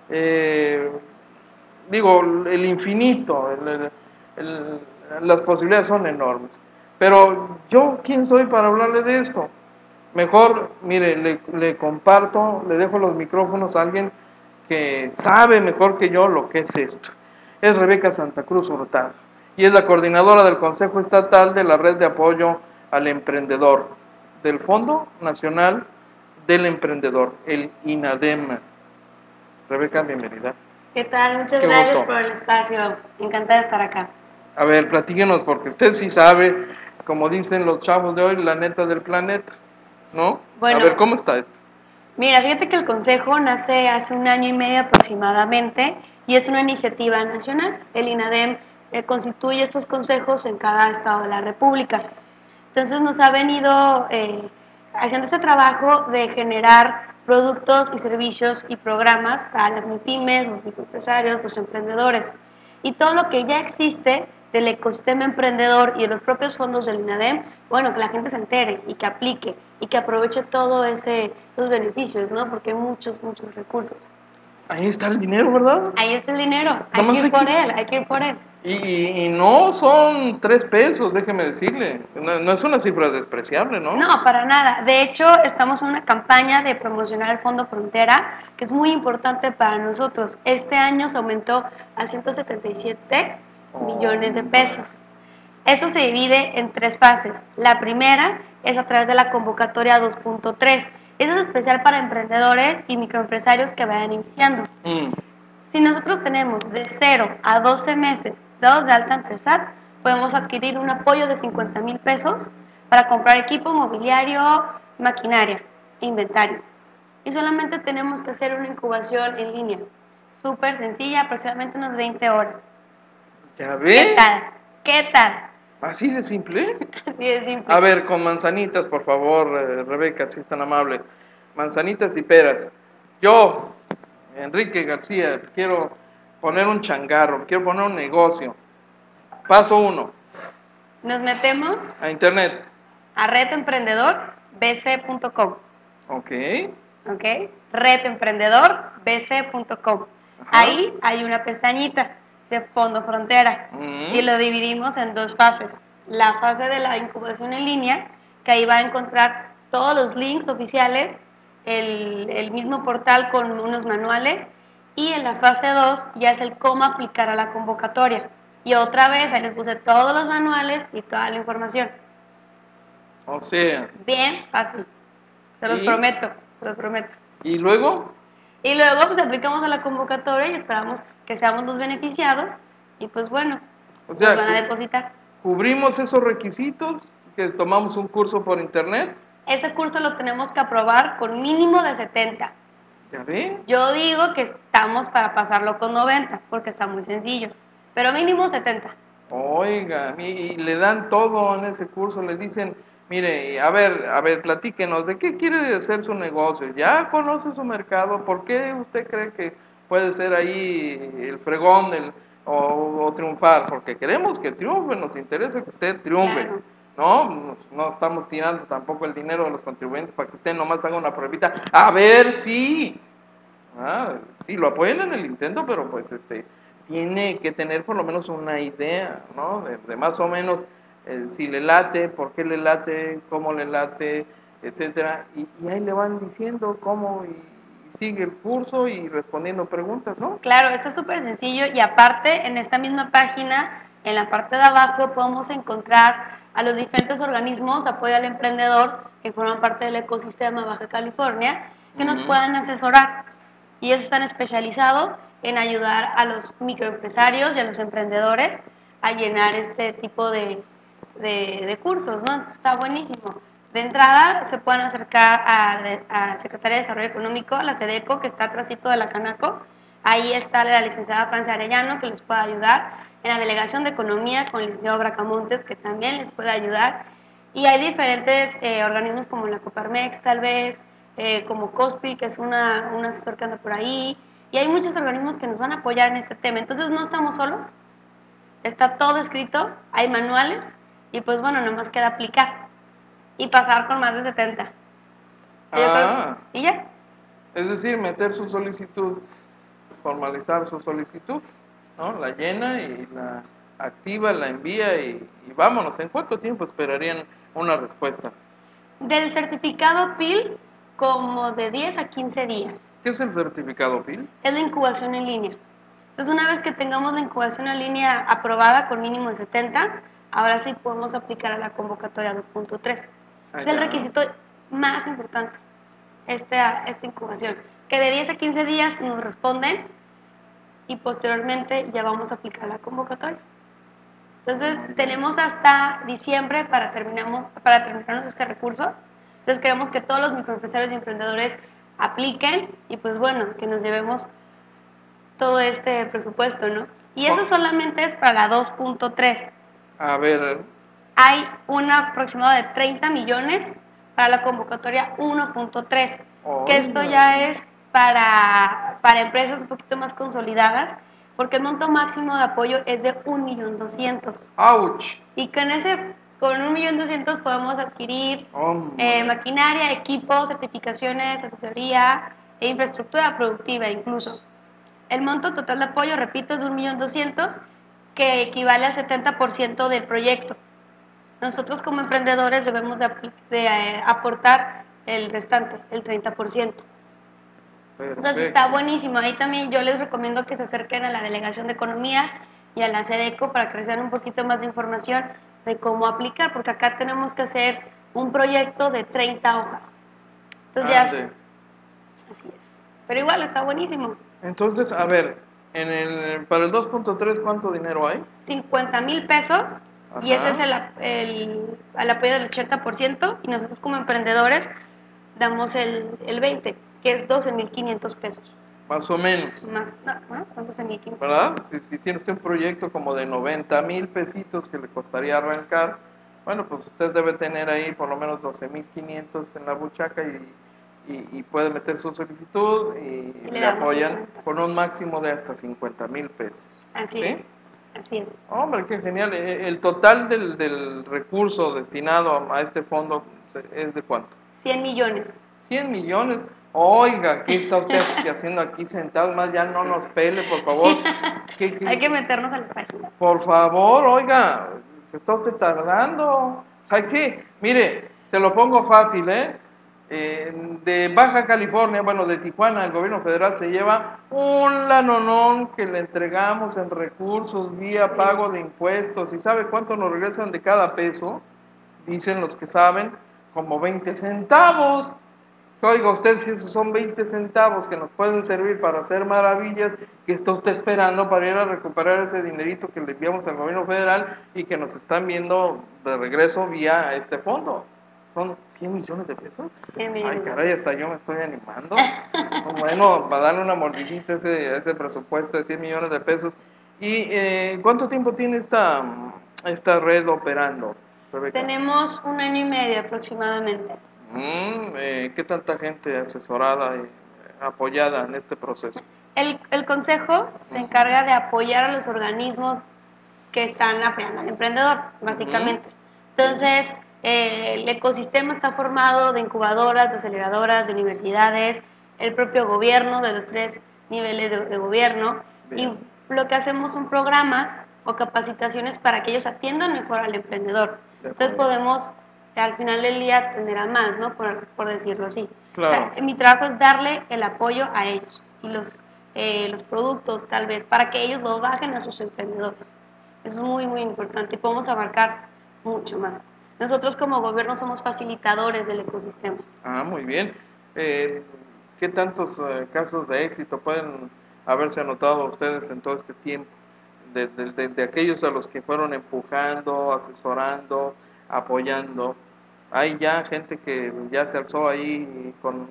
Eh, digo, el infinito, el, el, el, las posibilidades son enormes. Pero yo, ¿quién soy para hablarle de esto? Mejor, mire, le, le comparto, le dejo los micrófonos a alguien que sabe mejor que yo lo que es esto. Es Rebeca Santa Cruz Hurtado, y es la coordinadora del Consejo Estatal de la Red de Apoyo al Emprendedor, del Fondo Nacional del Emprendedor, el INADEM. Rebeca, bienvenida. ¿Qué tal? Muchas Qué gracias gusto. por el espacio. Encantada de estar acá. A ver, platíquenos, porque usted sí sabe, como dicen los chavos de hoy, la neta del planeta, ¿no? Bueno, a ver, ¿cómo está esto? Mira, fíjate que el Consejo nace hace un año y medio aproximadamente y es una iniciativa nacional. El INADEM eh, constituye estos consejos en cada estado de la República. Entonces nos ha venido eh, haciendo este trabajo de generar productos y servicios y programas para las MIPYMES, los microempresarios, los emprendedores, y todo lo que ya existe del ecosistema emprendedor y de los propios fondos del INADEM, bueno, que la gente se entere y que aplique y que aproveche todos ese, esos beneficios, ¿no? Porque hay muchos, muchos recursos. Ahí está el dinero, ¿verdad? Ahí está el dinero, hay que ir hay por que... él, hay que ir por él. Y, y, y no son tres pesos, déjeme decirle, no, no es una cifra despreciable, ¿no? No, para nada. De hecho, estamos en una campaña de promocionar el Fondo Frontera, que es muy importante para nosotros. Este año se aumentó a ciento setenta y siete oh. millones de pesos. Esto se divide en tres fases. La primera es a través de la convocatoria dos punto tres. Esa es especial para emprendedores y microempresarios que vayan iniciando. Mm. Si nosotros tenemos de cero a doce meses dados de alta ante el S A T, podemos adquirir un apoyo de cincuenta mil pesos para comprar equipo, mobiliario, maquinaria e inventario. Y solamente tenemos que hacer una incubación en línea. Súper sencilla, aproximadamente unas veinte horas. ¿Ya ves? ¿Qué tal? ¿Qué tal? ¿Así de simple? Así de simple. A ver, con manzanitas, por favor, eh, Rebeca, si es tan amable. Manzanitas y peras. Yo, Enrique García, quiero poner un changarro, quiero poner un negocio. Paso uno, Nos metemos a internet. a reto emprendedor b c punto com. Ok. ¿Ok? reto emprendedor b c punto com. Ajá. Ahí hay una pestañita de Fondo Frontera Mm. y lo dividimos en dos fases. La fase de la incubación en línea, que ahí va a encontrar todos los links oficiales, el, el mismo portal con unos manuales, y en la fase dos ya es el cómo aplicar a la convocatoria. Y otra vez ahí les puse todos los manuales y toda la información. O sea, Bien fácil. Se los ¿Y? prometo, se los prometo. ¿y luego? Y luego pues aplicamos a la convocatoria y esperamos que seamos los beneficiados y pues bueno, O sea, nos van a cu- depositar. ¿cubrimos esos requisitos? ¿Que tomamos un curso por internet? Ese curso lo tenemos que aprobar con mínimo de setenta. ¿Ya ven? Yo digo que estamos para pasarlo con noventa porque está muy sencillo, pero mínimo setenta. Oiga, y, y le dan todo en ese curso, le dicen, mire, a ver, a ver, platíquenos, ¿de qué quiere hacer su negocio? ¿Ya conoce su mercado? ¿Por qué usted cree que puede ser ahí el fregón del, o, o triunfar? Porque queremos que triunfe, nos interesa que usted triunfe, Claro. ¿no? No estamos tirando tampoco el dinero de los contribuyentes para que usted nomás haga una pruebita, a ver si, ah, sí, lo apoyan en el intento, pero pues este... tiene que tener por lo menos una idea, ¿no? De, de más o menos eh, si le late, por qué le late, cómo le late, etcétera. Y, y ahí le van diciendo cómo y, y sigue el curso y respondiendo preguntas, ¿no? Claro, está súper sencillo y aparte en esta misma página, en la parte de abajo podemos encontrar a los diferentes organismos de apoyo al emprendedor que forman parte del ecosistema Baja California que nos Ujú. puedan asesorar y ellos están especializados en ayudar a los microempresarios y a los emprendedores a llenar este tipo de, de, de cursos, ¿no? Entonces está buenísimo. De entrada se pueden acercar a, a Secretaría de Desarrollo Económico, la SEDECO, que está atrásito de la Canaco. Ahí está la licenciada Francia Arellano, que les puede ayudar. En la Delegación de Economía, con el licenciado Bracamontes, que también les puede ayudar. Y hay diferentes eh, organismos como la Coparmex, tal vez, eh, como COSPI, que es una, un asesor que anda por ahí. Y hay muchos organismos que nos van a apoyar en este tema. Entonces no estamos solos, está todo escrito, hay manuales, y pues bueno, nomás queda aplicar y pasar con más de setenta. Yo Ah, creo- y ya. es decir, meter su solicitud, formalizar su solicitud, ¿no? La llena y la activa, la envía y, y vámonos. ¿En cuánto tiempo esperarían una respuesta? Del certificado P I L, como de diez a quince días. ¿Qué es el certificado P I L? Es la incubación en línea. Entonces, una vez que tengamos la incubación en línea aprobada con mínimo de setenta, ahora sí podemos aplicar a la convocatoria dos punto tres. Es el ya. requisito más importante, esta, esta incubación. Que de diez a quince días nos responden y posteriormente ya vamos a aplicar la convocatoria. Entonces, tenemos hasta diciembre para, terminamos, para terminarnos este recurso. Entonces, queremos que todos los microempresarios y emprendedores apliquen y pues bueno, que nos llevemos todo este presupuesto, ¿no? Y eso solamente es para la dos punto tres. A ver, Hay un aproximado de treinta millones para la convocatoria uno punto tres, que esto ya es para, para empresas un poquito más consolidadas, porque el monto máximo de apoyo es de un millón doscientos mil. ¡ouch! Y con ese, con un millón doscientos podemos adquirir Hombre. eh, maquinaria, equipos, certificaciones, asesoría e infraestructura productiva incluso. El monto total de apoyo, repito, es de un millón doscientos mil, que equivale al setenta por ciento del proyecto. Nosotros como emprendedores debemos de, de eh, aportar el restante, el treinta por ciento. Entonces Perfecto. está buenísimo. Ahí también yo les recomiendo que se acerquen a la Delegación de Economía y a la SEDECO para que reciban un poquito más de información, de cómo aplicar, porque acá tenemos que hacer un proyecto de treinta hojas. Entonces ya... Ande. Así es. Pero igual está buenísimo. Entonces, a ver, en el, para el dos punto tres, ¿cuánto dinero hay? cincuenta mil pesos y Ajá. ese es el, ap- el, el apoyo del ochenta por ciento y nosotros como emprendedores damos el, el veinte, que es doce mil quinientos pesos. Más o menos, Más, no, no, son doce mil quinientos. ¿verdad? Si, si tiene usted un proyecto como de noventa mil pesitos que le costaría arrancar, bueno, pues usted debe tener ahí por lo menos doce mil quinientos en la buchaca y, y, y puede meter su solicitud y, Y le le damos apoyan cincuenta. con un máximo de hasta cincuenta mil pesos. Así ¿Sí? es, así es. Hombre, qué genial. Eh, El total del, del recurso destinado a este fondo es de cuánto? cien millones. cien millones. Oiga, ¿qué está usted haciendo aquí sentado? Más ya no nos pele, por favor. ¿Qué- qué- Hay que meternos a la página. Por favor, oiga, se está usted tardando. ¿Sabe qué? Mire, se lo pongo fácil, ¿eh? Eh, de Baja California, bueno, de Tijuana, el gobierno federal se lleva un lanonón que le entregamos en recursos vía Sí. pago de impuestos. ¿Y sabe cuánto nos regresan de cada peso? Dicen los que saben, como veinte centavos. Oiga usted, si esos son veinte centavos que nos pueden servir para hacer maravillas, que está usted esperando para ir a recuperar ese dinerito que le enviamos al gobierno federal y que nos están viendo de regreso vía este fondo. Son cien millones de pesos. cien millones Ay, de caray, hasta yo me estoy animando. Bueno, para darle una mordidita a ese, a ese presupuesto de cien millones de pesos. ¿Y eh, cuánto tiempo tiene esta, esta red operando, Rebeca? Tenemos un año y medio aproximadamente. Mm, eh, ¿Qué tanta gente asesorada y eh, apoyada en este proceso? El, el consejo se encarga de apoyar a los organismos que están apoyando al emprendedor, básicamente. Entonces, eh, el ecosistema está formado de incubadoras, de aceleradoras, de universidades, el propio gobierno, de los tres niveles de, de gobierno. Bien. Y lo que hacemos son programas o capacitaciones para que ellos atiendan mejor al emprendedor. De Entonces acuerdo. podemos, al final del día, atender a más, ¿no? Por, por decirlo así. Claro. O sea, mi trabajo es darle el apoyo a ellos y los, eh, los productos, tal vez, para que ellos lo bajen a sus emprendedores. Eso es muy, muy importante y podemos abarcar mucho más. Nosotros como gobierno somos facilitadores del ecosistema. Ah, muy bien. Eh, ¿Qué tantos eh, casos de éxito pueden haberse anotado ustedes en todo este tiempo? De, de, de, de aquellos a los que fueron empujando, asesorando, apoyando. Hay ya gente que ya se alzó ahí con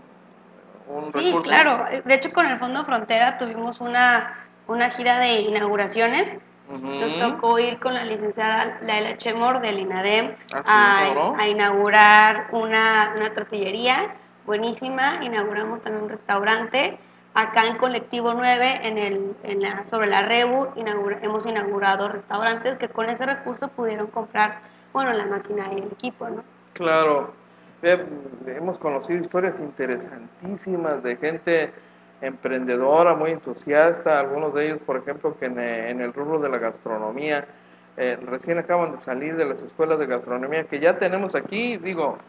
un Sí, recurso. claro. De hecho, con el Fondo Frontera tuvimos una, una gira de inauguraciones. Ujú. Nos tocó ir con la licenciada Laila Chemor del INADEM Ah, sí, a, ¿cómo no? a inaugurar una, una tortillería buenísima. Inauguramos también un restaurante. Acá en Colectivo nueve, en el, en la, sobre la Rebu, inaugura, hemos inaugurado restaurantes que con ese recurso pudieron comprar, bueno, la máquina y el equipo, ¿no? Claro, Ve, hemos conocido historias interesantísimas de gente emprendedora, muy entusiasta, algunos de ellos, por ejemplo, que en, en el rubro de la gastronomía, eh, recién acaban de salir de las escuelas de gastronomía que ya tenemos aquí, digo,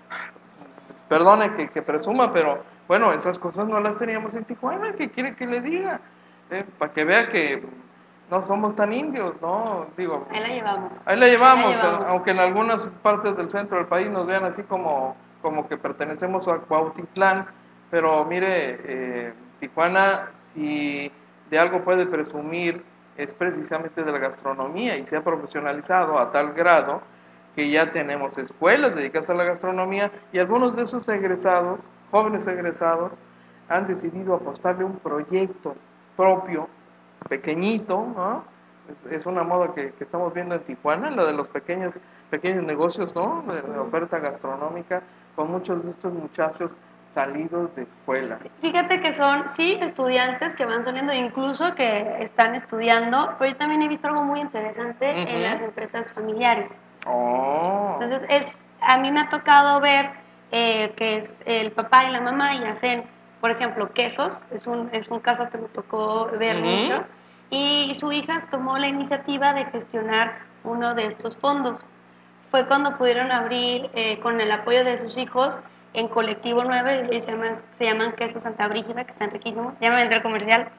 perdone que, que presuma, pero bueno, esas cosas no las teníamos en Tijuana, ¿qué quiere que le diga? Eh, para que vea que no somos tan indios, ¿no? Digo, Ahí la llevamos. ahí la llevamos, Ahí la llevamos. aunque en algunas partes del centro del país nos vean así como, como que pertenecemos a Cuautitlán, pero mire, eh, Tijuana, si de algo puede presumir, es precisamente de la gastronomía y se ha profesionalizado a tal grado que ya tenemos escuelas dedicadas a la gastronomía y algunos de esos egresados, jóvenes egresados, han decidido apostarle un proyecto propio, pequeñito, ¿no? Es, es una moda que, que estamos viendo en Tijuana, la de los pequeños, pequeños negocios, ¿no? De, de oferta gastronómica, con muchos de estos muchachos salidos de escuela. Fíjate que son, sí, estudiantes que van saliendo, incluso que están estudiando, pero yo también he visto algo muy interesante Ujú. en las empresas familiares. Oh, Entonces, es, a mí me ha tocado ver eh, que es el papá y la mamá y hacen, por ejemplo, quesos, es un, es un caso que me tocó ver Ujú. mucho, y su hija tomó la iniciativa de gestionar uno de estos fondos. Fue cuando pudieron abrir, eh, con el apoyo de sus hijos, en Colectivo nueve, ellos se llaman, se llaman quesos Santa Brígida, que están riquísimos. Ya me vendré el comercial.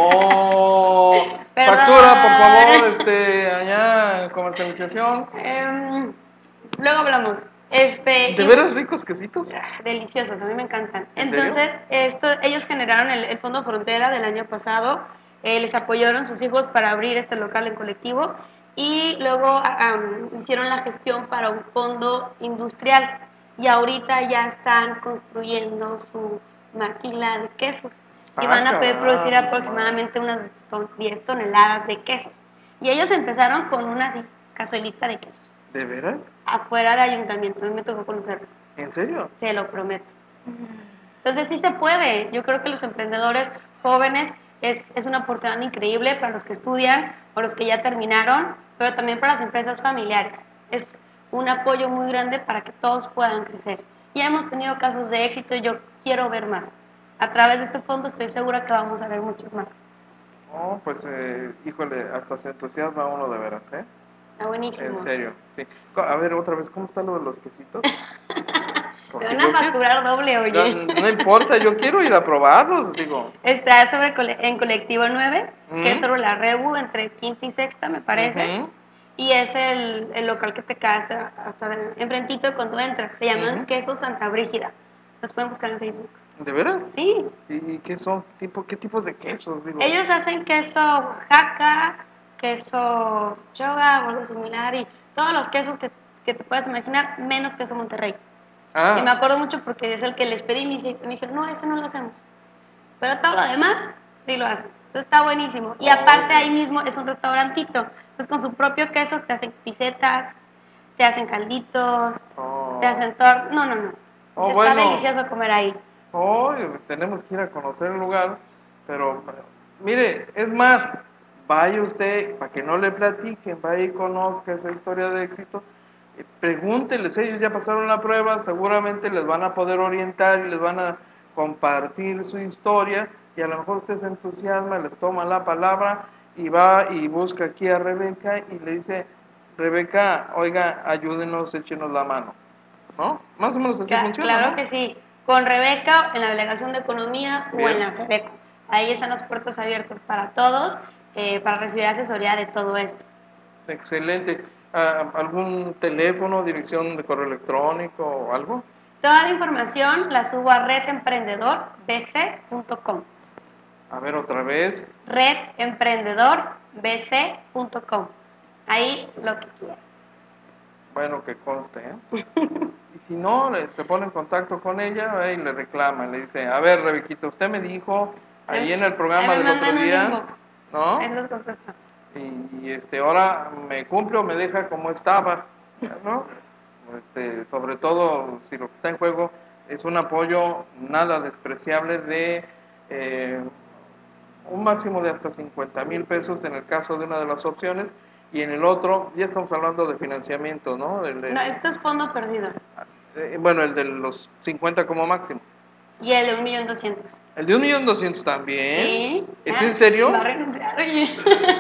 Oh, Perdón. factura, por favor, este, allá en comercialización. Em, luego hablamos. Este, ¿De y- veras ricos quesitos? Ah, deliciosos, a mí me encantan. ¿En serio? Entonces, esto, ellos generaron el, el Fondo Frontera del año pasado, eh, les apoyaron sus hijos para abrir este local en Colectivo y luego ah, um, hicieron la gestión para un fondo industrial y ahorita ya están construyendo su maquila de quesos y Ah, van a poder producir caramba. aproximadamente unas ton- diez toneladas de quesos. Y ellos empezaron con una así, cazuelita de quesos ¿De veras? afuera de ayuntamiento, a mí me tocó conocerlos. ¿En serio? Te lo prometo. Entonces sí se puede. Yo creo que los emprendedores jóvenes es, es una oportunidad increíble para los que estudian o los que ya terminaron, pero también para las empresas familiares. Es un apoyo muy grande para que todos puedan crecer. Ya hemos tenido casos de éxito y yo quiero ver más. A través de este fondo estoy segura que vamos a ver muchos más. Oh, pues, eh, híjole, hasta se entusiasma uno de veras, ¿eh? Está buenísimo. En serio, sí. Co- A ver, otra vez, ¿cómo está lo de los quesitos? Te Porque van yo a quiero- facturar doble, oye. No, no importa, yo quiero ir a probarlos, digo. Está sobre cole- en Colectivo nueve, Ujú. que es sobre la Rebu, entre quinta y sexta, me parece. Ujú. Y es el, el local que te queda hasta, hasta enfrentito de cuando entras. Se llaman Ujú. Quesos Santa Brígida. Los pueden buscar en Facebook. ¿De veras? Sí. ¿Y, y qué son? ¿Tipo, ¿Qué tipos de quesos? Digo? Ellos hacen queso Oaxaca, queso Choga o algo similar. Y todos los quesos que, que te puedas imaginar, menos queso Monterrey. Ah, Y me acuerdo mucho porque es el que les pedí y me, dice- me dijeron, no, ese no lo hacemos. Pero todo lo demás, sí lo hacen. Entonces está buenísimo. Y Oh, aparte ya. ahí mismo es un restaurantito. Entonces con su propio queso te hacen pisetas, te hacen calditos, oh. te hacen tor... No, no, no. Oh, está bueno. delicioso comer ahí. Oh, tenemos que ir a conocer el lugar, pero mire, es más, vaya usted, para que no le platiquen, vaya y conozca esa historia de éxito, eh, pregúnteles, ellos ya pasaron la prueba, seguramente les van a poder orientar y les van a compartir su historia, y a lo mejor usted se entusiasma, les toma la palabra y va y busca aquí a Rebeca y le dice, Rebeca, oiga, ayúdenos, échenos la mano, ¿no? Más o menos así Ca- funciona, claro ¿no? que sí. Con Rebeca en la Delegación de Economía o Bien. en la SEDECO. Ahí están las puertas abiertas para todos, eh, para recibir asesoría de todo esto. Excelente. Ah, ¿algún teléfono, dirección de correo electrónico o algo? Toda la información la subo a red emprendedor b c punto com. A ver, otra vez. red emprendedor b c punto com. Ahí lo que quieran. Bueno, que conste, ¿eh? Y si no, le- se pone en contacto con ella eh, y le reclama, le dice, a ver, Rebequita, usted me dijo ahí en el programa Ahí me del otro mandan un día, inbox. ¿no? Ahí los contesto. Y, y, este, ahora me cumple o me deja como estaba, ¿no? Este, sobre todo si lo que está en juego es un apoyo nada despreciable de eh, un máximo de hasta cincuenta mil pesos en el caso de una de las opciones, y en el otro ya estamos hablando de financiamiento, ¿no? El de- No, esto es fondo perdido. eh, bueno, el de los cincuenta como máximo. Y el de un millón doscientos. El de un millón doscientos también. Sí. ¿Es Ah, en serio? Va a renunciar, oye.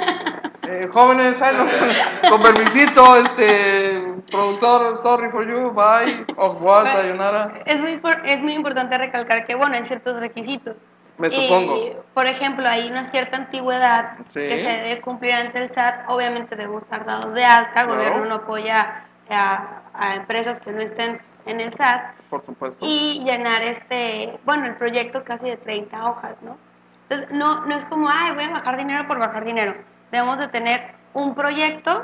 Eh, jóvenes, ay, no, con permisito, este, productor, sorry for you, bye, of what, sayonara. Es muy, por- es muy importante recalcar que, bueno, hay ciertos requisitos. Me Y, supongo. por ejemplo, hay una cierta antigüedad Sí. que se debe cumplir ante el S A T. Obviamente debemos estar dados de alta. El Claro. gobierno no apoya a, a empresas que no estén en el S A T. Por supuesto. Y llenar este, bueno, el proyecto casi de treinta hojas, ¿no? Entonces, no, no es como, ay, voy a bajar dinero por bajar dinero. Debemos de tener un proyecto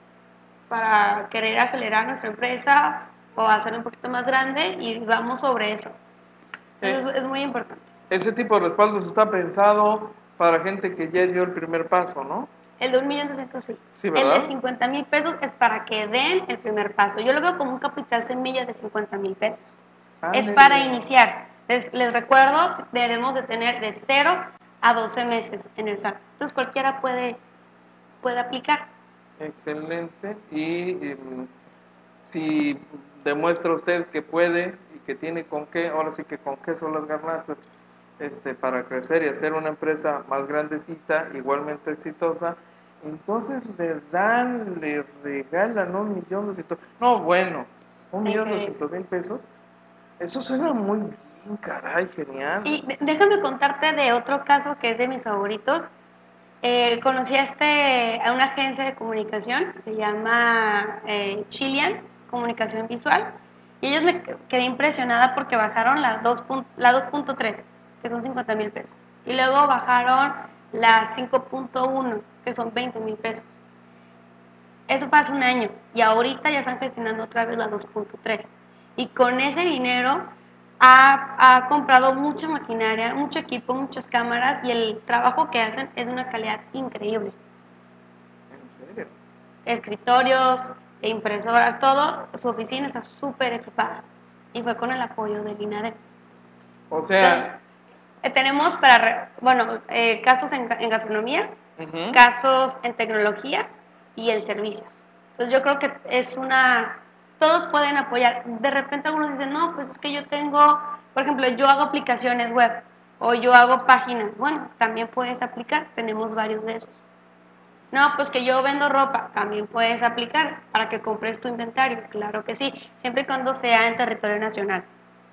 para querer acelerar nuestra empresa o hacerla un poquito más grande y vamos sobre eso. Entonces, Eh. es muy importante. Ese tipo de respaldos está pensado para gente que ya dio el primer paso, ¿no? El de un millón doscientos sí. Sí, El ¿verdad? de cincuenta mil pesos es para que den el primer paso. Yo lo veo como un capital semilla de cincuenta mil pesos. Ah, Es mire. para iniciar. Les, les recuerdo, debemos de tener de cero a doce meses en el S A T. Entonces cualquiera puede, puede aplicar. Excelente. Y em, si demuestra usted que puede y que tiene con qué, ahora sí que con qué son las garnachas, este, para crecer y hacer una empresa más grandecita, igualmente exitosa, entonces le dan, le regalan un millón doscientos, no, bueno, un millón Increíble. doscientos mil pesos. Eso suena muy bien, caray, genial. Y déjame contarte de otro caso que es de mis favoritos. Eh, conocí a, este, a una agencia de comunicación, se llama eh, Chilean Comunicación Visual, y ellos me quedé impresionada porque bajaron la dos punto tres, que son cincuenta mil pesos, y luego bajaron la cinco punto uno, que son veinte mil pesos. Eso fue hace un año, y ahorita ya están gestionando otra vez la dos punto tres, y con ese dinero Ha, ha comprado mucha maquinaria, mucho equipo, muchas cámaras, y el trabajo que hacen es de una calidad increíble. ¿En serio? Escritorios, impresoras, todo, su oficina está súper equipada, y fue con el apoyo del INADEM. O sea... Entonces, eh, tenemos para, bueno, eh, casos en, en gastronomía, uh-huh. casos en tecnología y en servicios. Entonces yo creo que es una... Todos pueden apoyar. De repente algunos dicen, no, pues es que yo tengo, por ejemplo, yo hago aplicaciones web o yo hago páginas. Bueno, también puedes aplicar, tenemos varios de esos. No, pues que yo vendo ropa, también puedes aplicar para que compres tu inventario, claro que sí, siempre y cuando sea en territorio nacional,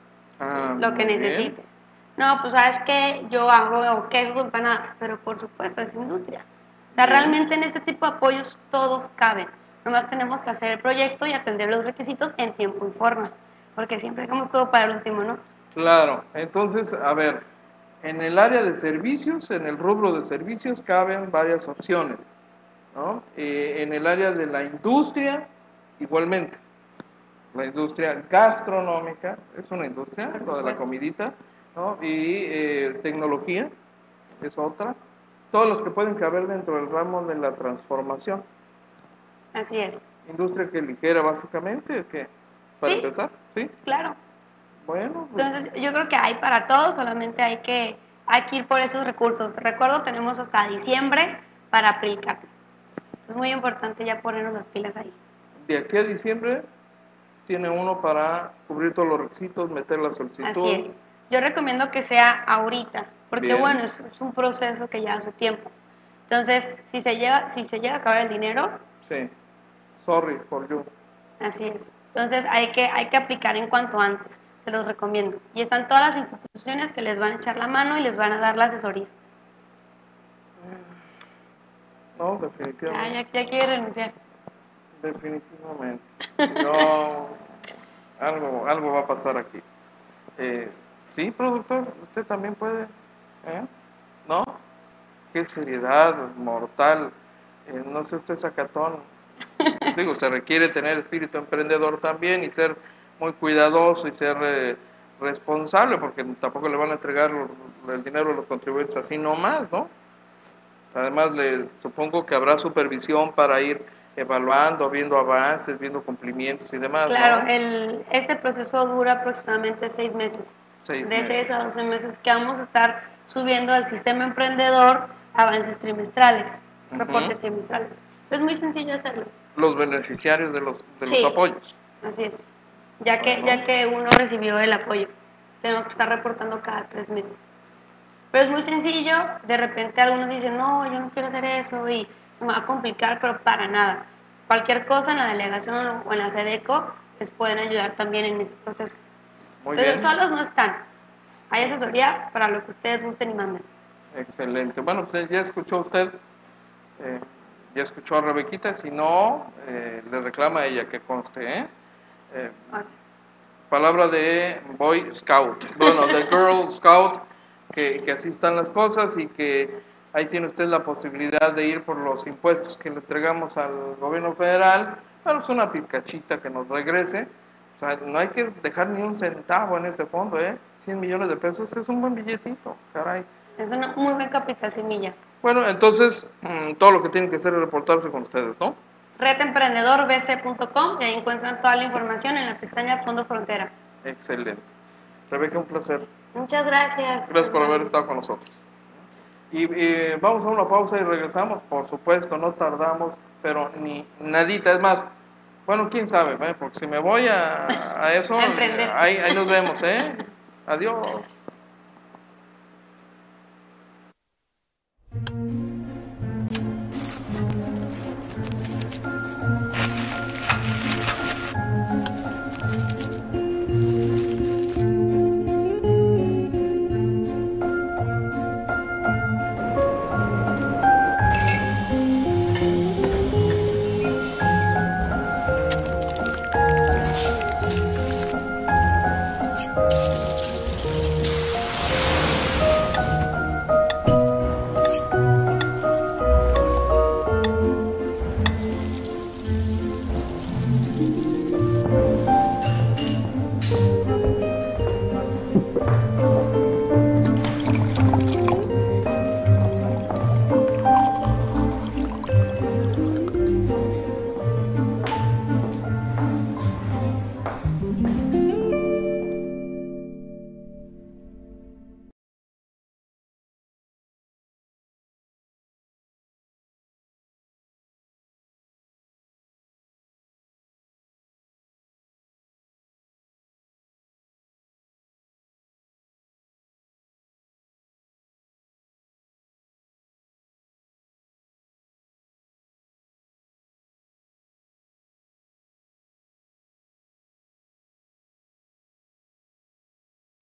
ah, lo que bien. necesites. No, pues sabes que yo hago quesos o empanadas, pero por supuesto es industria. O sea, bien. Realmente en este tipo de apoyos todos caben. Nomás tenemos que hacer el proyecto y atender los requisitos en tiempo y forma, porque siempre dejamos todo para el último, ¿no? Claro, entonces, a ver, en el área de servicios, en el rubro de servicios, caben varias opciones, ¿no? Eh, en el área de la industria, igualmente, la industria gastronómica, es una industria, lo de la comidita, ¿no? Y eh, tecnología, es otra, todos los que pueden caber dentro del ramo de la transformación. Así es. ¿Industria que ligera básicamente? ¿Qué? ¿Para ¿Sí? empezar? ¿Sí? Claro. Bueno. Pues. Entonces yo creo que hay para todos, solamente hay que, hay que ir por esos recursos. Recuerdo, tenemos hasta diciembre para aplicar. Es muy importante ya ponernos las pilas ahí. De aquí a diciembre tiene uno para cubrir todos los requisitos, meter la solicitud. Así es. Yo recomiendo que sea ahorita, porque Bien. bueno, es, es un proceso que lleva su tiempo. Entonces, si se llega, si se llega a acabar el dinero... Sí. Sorry for you. Así es. Entonces hay que, hay que aplicar en cuanto antes, se los recomiendo. Y están todas las instituciones que les van a echar la mano y les van a dar la asesoría. No, definitivamente. Ah, ya, ya quiere renunciar. Definitivamente. No, algo, algo va a pasar aquí. Eh, sí, productor, usted también puede, ¿eh? ¿No? Qué seriedad mortal. Eh, no sé usted, sacatón. Digo, se requiere tener espíritu emprendedor también y ser muy cuidadoso y ser eh, responsable, porque tampoco le van a entregar el dinero a los contribuyentes así nomás, ¿no? Además, le supongo que habrá supervisión para ir evaluando, viendo avances, viendo cumplimientos y demás. Claro, ¿no? el, este proceso dura aproximadamente seis meses. Seis de meses. seis a doce meses que vamos a estar subiendo al sistema emprendedor avances trimestrales, uh-huh. reportes trimestrales. Pero es muy sencillo hacerlo. Los beneficiarios de los, de sí, los apoyos. Así es. Ya que, ya que uno recibió el apoyo, tenemos que estar reportando cada tres meses. Pero es muy sencillo, de repente algunos dicen, no, yo no quiero hacer eso y se me va a complicar, pero para nada. Cualquier cosa en la delegación o en la SEDECO les pueden ayudar también en ese proceso. Muy Entonces, bien. solos no están. Hay asesoría para lo que ustedes gusten y manden. Excelente. Bueno, pues ya escuchó usted, eh, ya escuchó a Rebequita, si no, eh, le reclama a ella que conste, ¿eh? eh vale. Palabra de Boy Scout, bueno, de Girl Scout, que, que así están las cosas y que ahí tiene usted la posibilidad de ir por los impuestos que le entregamos al gobierno federal, bueno, es una pizcachita que nos regrese, o sea, no hay que dejar ni un centavo en ese fondo, ¿eh? cien millones de pesos es un buen billetito, caray. Es un muy buen capital semilla. Bueno, entonces, mmm, todo lo que tienen que hacer es reportarse con ustedes, ¿no? red emprendedor b c punto com y ahí encuentran toda la información en la pestaña Fondo Frontera. Excelente. Rebeca, un placer. Muchas gracias. Gracias por haber estado con nosotros. Y, y vamos a una pausa y regresamos, por supuesto, no tardamos, pero ni nadita, es más, bueno, quién sabe, ¿eh? Porque si me voy a, a eso, Emprender. ahí, ahí nos vemos, ¿eh? Adiós.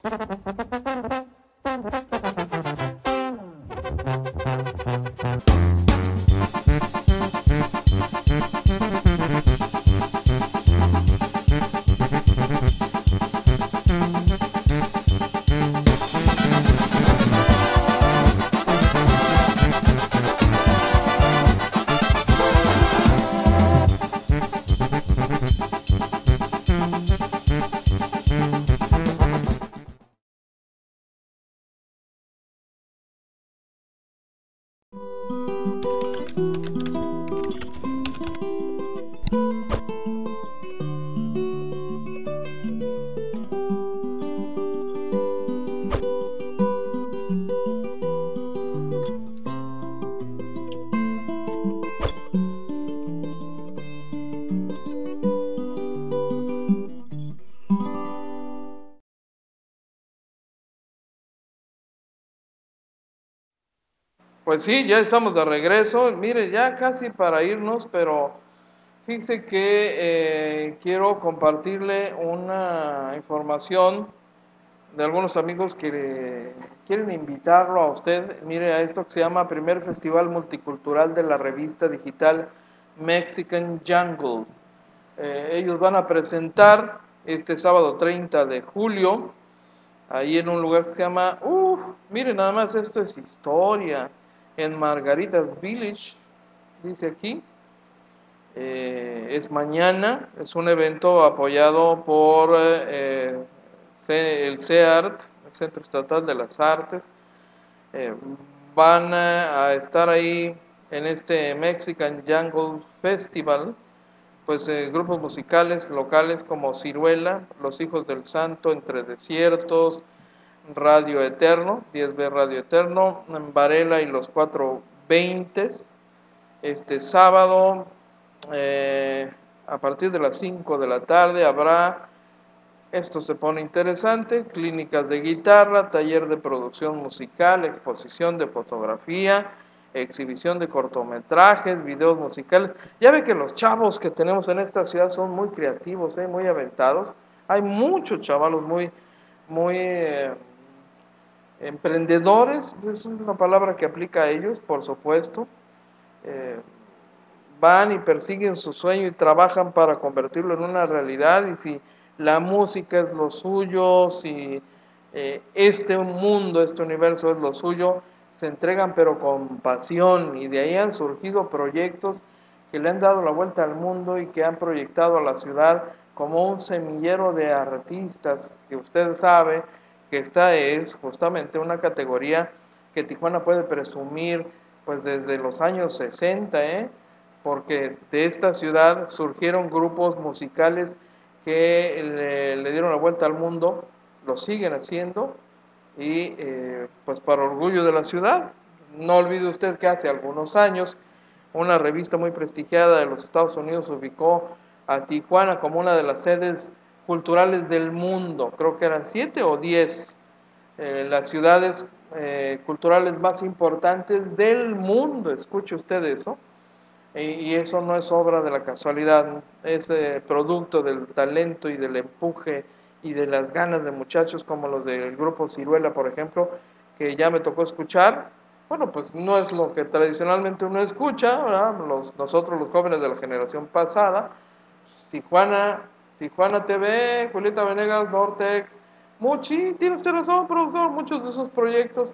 Pues sí, ya estamos de regreso. Mire, ya casi para irnos, pero fíjese que eh, quiero compartirle una información de algunos amigos que le- quieren invitarlo a usted. Mire, a esto que se llama Primer Festival Multicultural de la revista digital Mexican Jungle. Eh, ellos van a presentar este sábado treinta de julio, ahí en un lugar que se llama, uff, mire nada más, esto es historia, en Margaritas Village, dice aquí. Eh, es mañana, es un evento apoyado por eh, C- el CEART, el Centro Estatal de las Artes. Eh, van a, a estar ahí en este Mexican Jungle Festival, pues eh, grupos musicales locales como Ciruela, Los Hijos del Santo, Entre Desiertos, Radio Eterno, diez B Radio Eterno, Varela y los cuatro veintes. Este sábado, eh, a partir de las cinco de la tarde, habrá, esto se pone interesante, clínicas de guitarra, taller de producción musical, exposición de fotografía, exhibición de cortometrajes, videos musicales. Ya ve que los chavos que tenemos en esta ciudad son muy creativos, ¿eh? Muy aventados. Hay muchos chavalos muy, muy eh, emprendedores, es una palabra que aplica a ellos, por supuesto. Eh, van y persiguen su sueño y trabajan para convertirlo en una realidad. Y si la música es lo suyo, si eh, este mundo, este universo es lo suyo, se entregan pero con pasión, y de ahí han surgido proyectos que le han dado la vuelta al mundo y que han proyectado a la ciudad como un semillero de artistas, que usted sabe que esta es justamente una categoría que Tijuana puede presumir pues desde los años sesenta, ¿eh? Porque de esta ciudad surgieron grupos musicales que le, le dieron la vuelta al mundo, lo siguen haciendo, y eh, pues para orgullo de la ciudad. No olvide usted que hace algunos años una revista muy prestigiada de los Estados Unidos ubicó a Tijuana como una de las sedes culturales del mundo. Creo que eran siete o diez eh, las ciudades eh, culturales más importantes del mundo. Escuche usted eso. Y eso no es obra de la casualidad, es eh, producto del talento y del empuje y de las ganas de muchachos como los del grupo Ciruela, por ejemplo, que ya me tocó escuchar. Bueno, pues no es lo que tradicionalmente uno escucha, ¿verdad? Los, nosotros los jóvenes de la generación pasada. Tijuana, Tijuana T V, Julieta Venegas, Nortec, Muchi, tiene usted razón, productor, muchos de esos proyectos.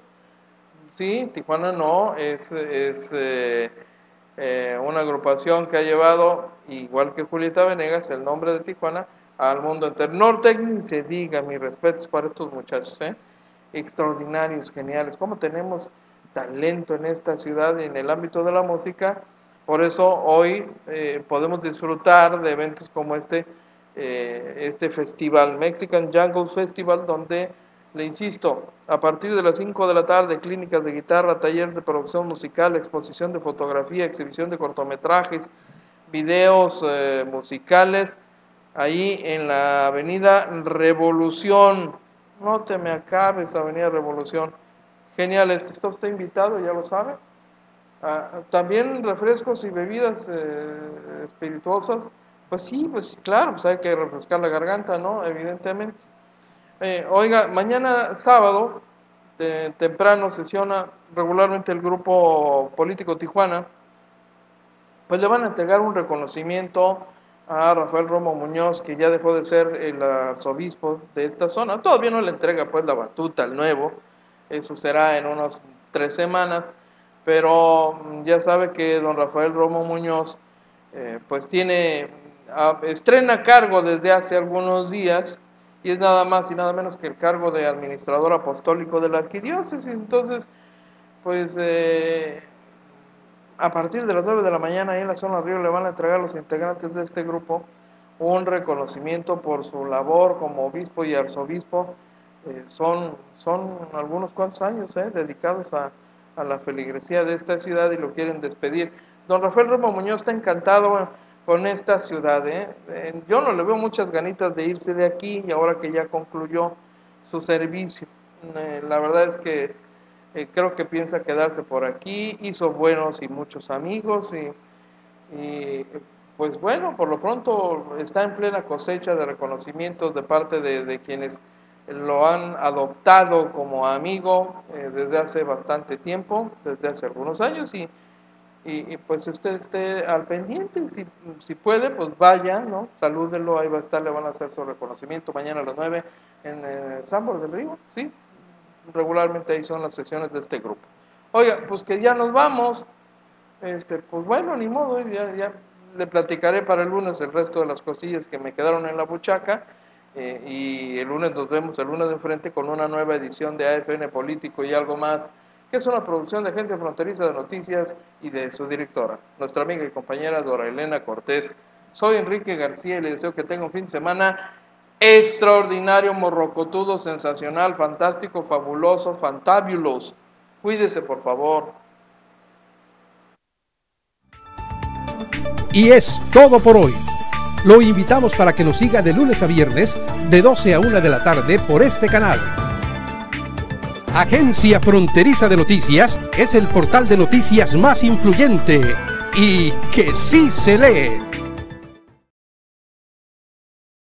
Sí, Tijuana no, es... es eh, eh, una agrupación que ha llevado, igual que Julieta Venegas, el nombre de Tijuana al mundo entero. Nortec, ni se diga, mis respetos para estos muchachos, ¿eh? Extraordinarios, geniales. Cómo tenemos talento en esta ciudad y en el ámbito de la música. Por eso hoy eh, podemos disfrutar de eventos como este, eh, este festival, Mexican Jungle Festival, donde, le insisto, a partir de las cinco de la tarde, clínicas de guitarra, taller de producción musical, exposición de fotografía, exhibición de cortometrajes, videos eh, musicales, ahí en la avenida Revolución. No te me acabes, avenida Revolución. Genial, esto está usted invitado, ya lo sabe. Ah, también refrescos y bebidas eh, espirituosas. Pues sí, pues claro, pues hay que refrescar la garganta, ¿no? Evidentemente. Eh, oiga, mañana sábado, de, temprano, sesiona regularmente el Grupo Político Tijuana, pues le van a entregar un reconocimiento a Rafael Romo Muñoz, que ya dejó de ser el arzobispo de esta zona. Todavía no le entrega pues la batuta al nuevo, eso será en unas tres semanas, pero ya sabe que don Rafael Romo Muñoz eh, pues tiene, a, estrena cargo desde hace algunos días, y es nada más y nada menos que el cargo de administrador apostólico de la arquidiócesis. Entonces, pues eh, a partir de las nueve de la mañana ahí en la zona Río le van a entregar a los integrantes de este grupo un reconocimiento por su labor como obispo y arzobispo. Eh, son, son algunos cuantos años eh, dedicados a, a la feligresía de esta ciudad y lo quieren despedir. Don Rafael Romo Muñoz está encantado con esta ciudad. Eh. Eh, yo no le veo muchas ganitas de irse de aquí y ahora que ya concluyó su servicio. Eh, la verdad es que Eh, creo que piensa quedarse por aquí, hizo buenos y muchos amigos y, y pues bueno, por lo pronto está en plena cosecha de reconocimientos de parte de, de quienes lo han adoptado como amigo eh, desde hace bastante tiempo, desde hace algunos años y, y, y pues usted esté al pendiente, si, si puede pues vaya, ¿no? Salúdelo, ahí va a estar, le van a hacer su reconocimiento mañana a las nueve en eh, San Borja del Río, ¿sí? Regularmente ahí son las sesiones de este grupo. Oiga, pues que ya nos vamos, este, pues bueno, ni modo, ya, ya le platicaré para el lunes el resto de las cosillas que me quedaron en la buchaca, eh, y el lunes nos vemos, el lunes de enfrente, con una nueva edición de A F N Político y Algo Más, que es una producción de Agencia Fronteriza de Noticias y de su directora, nuestra amiga y compañera Dora Elena Cortés. Soy Enrique García y le deseo que tenga un fin de semana extraordinario, morrocotudo, sensacional, fantástico, fabuloso, fantabulous. Cuídese, por favor. Y es todo por hoy. Lo invitamos para que nos siga de lunes a viernes, de doce a una de la tarde por este canal. Agencia Fronteriza de Noticias es el portal de noticias más influyente y que sí se lee.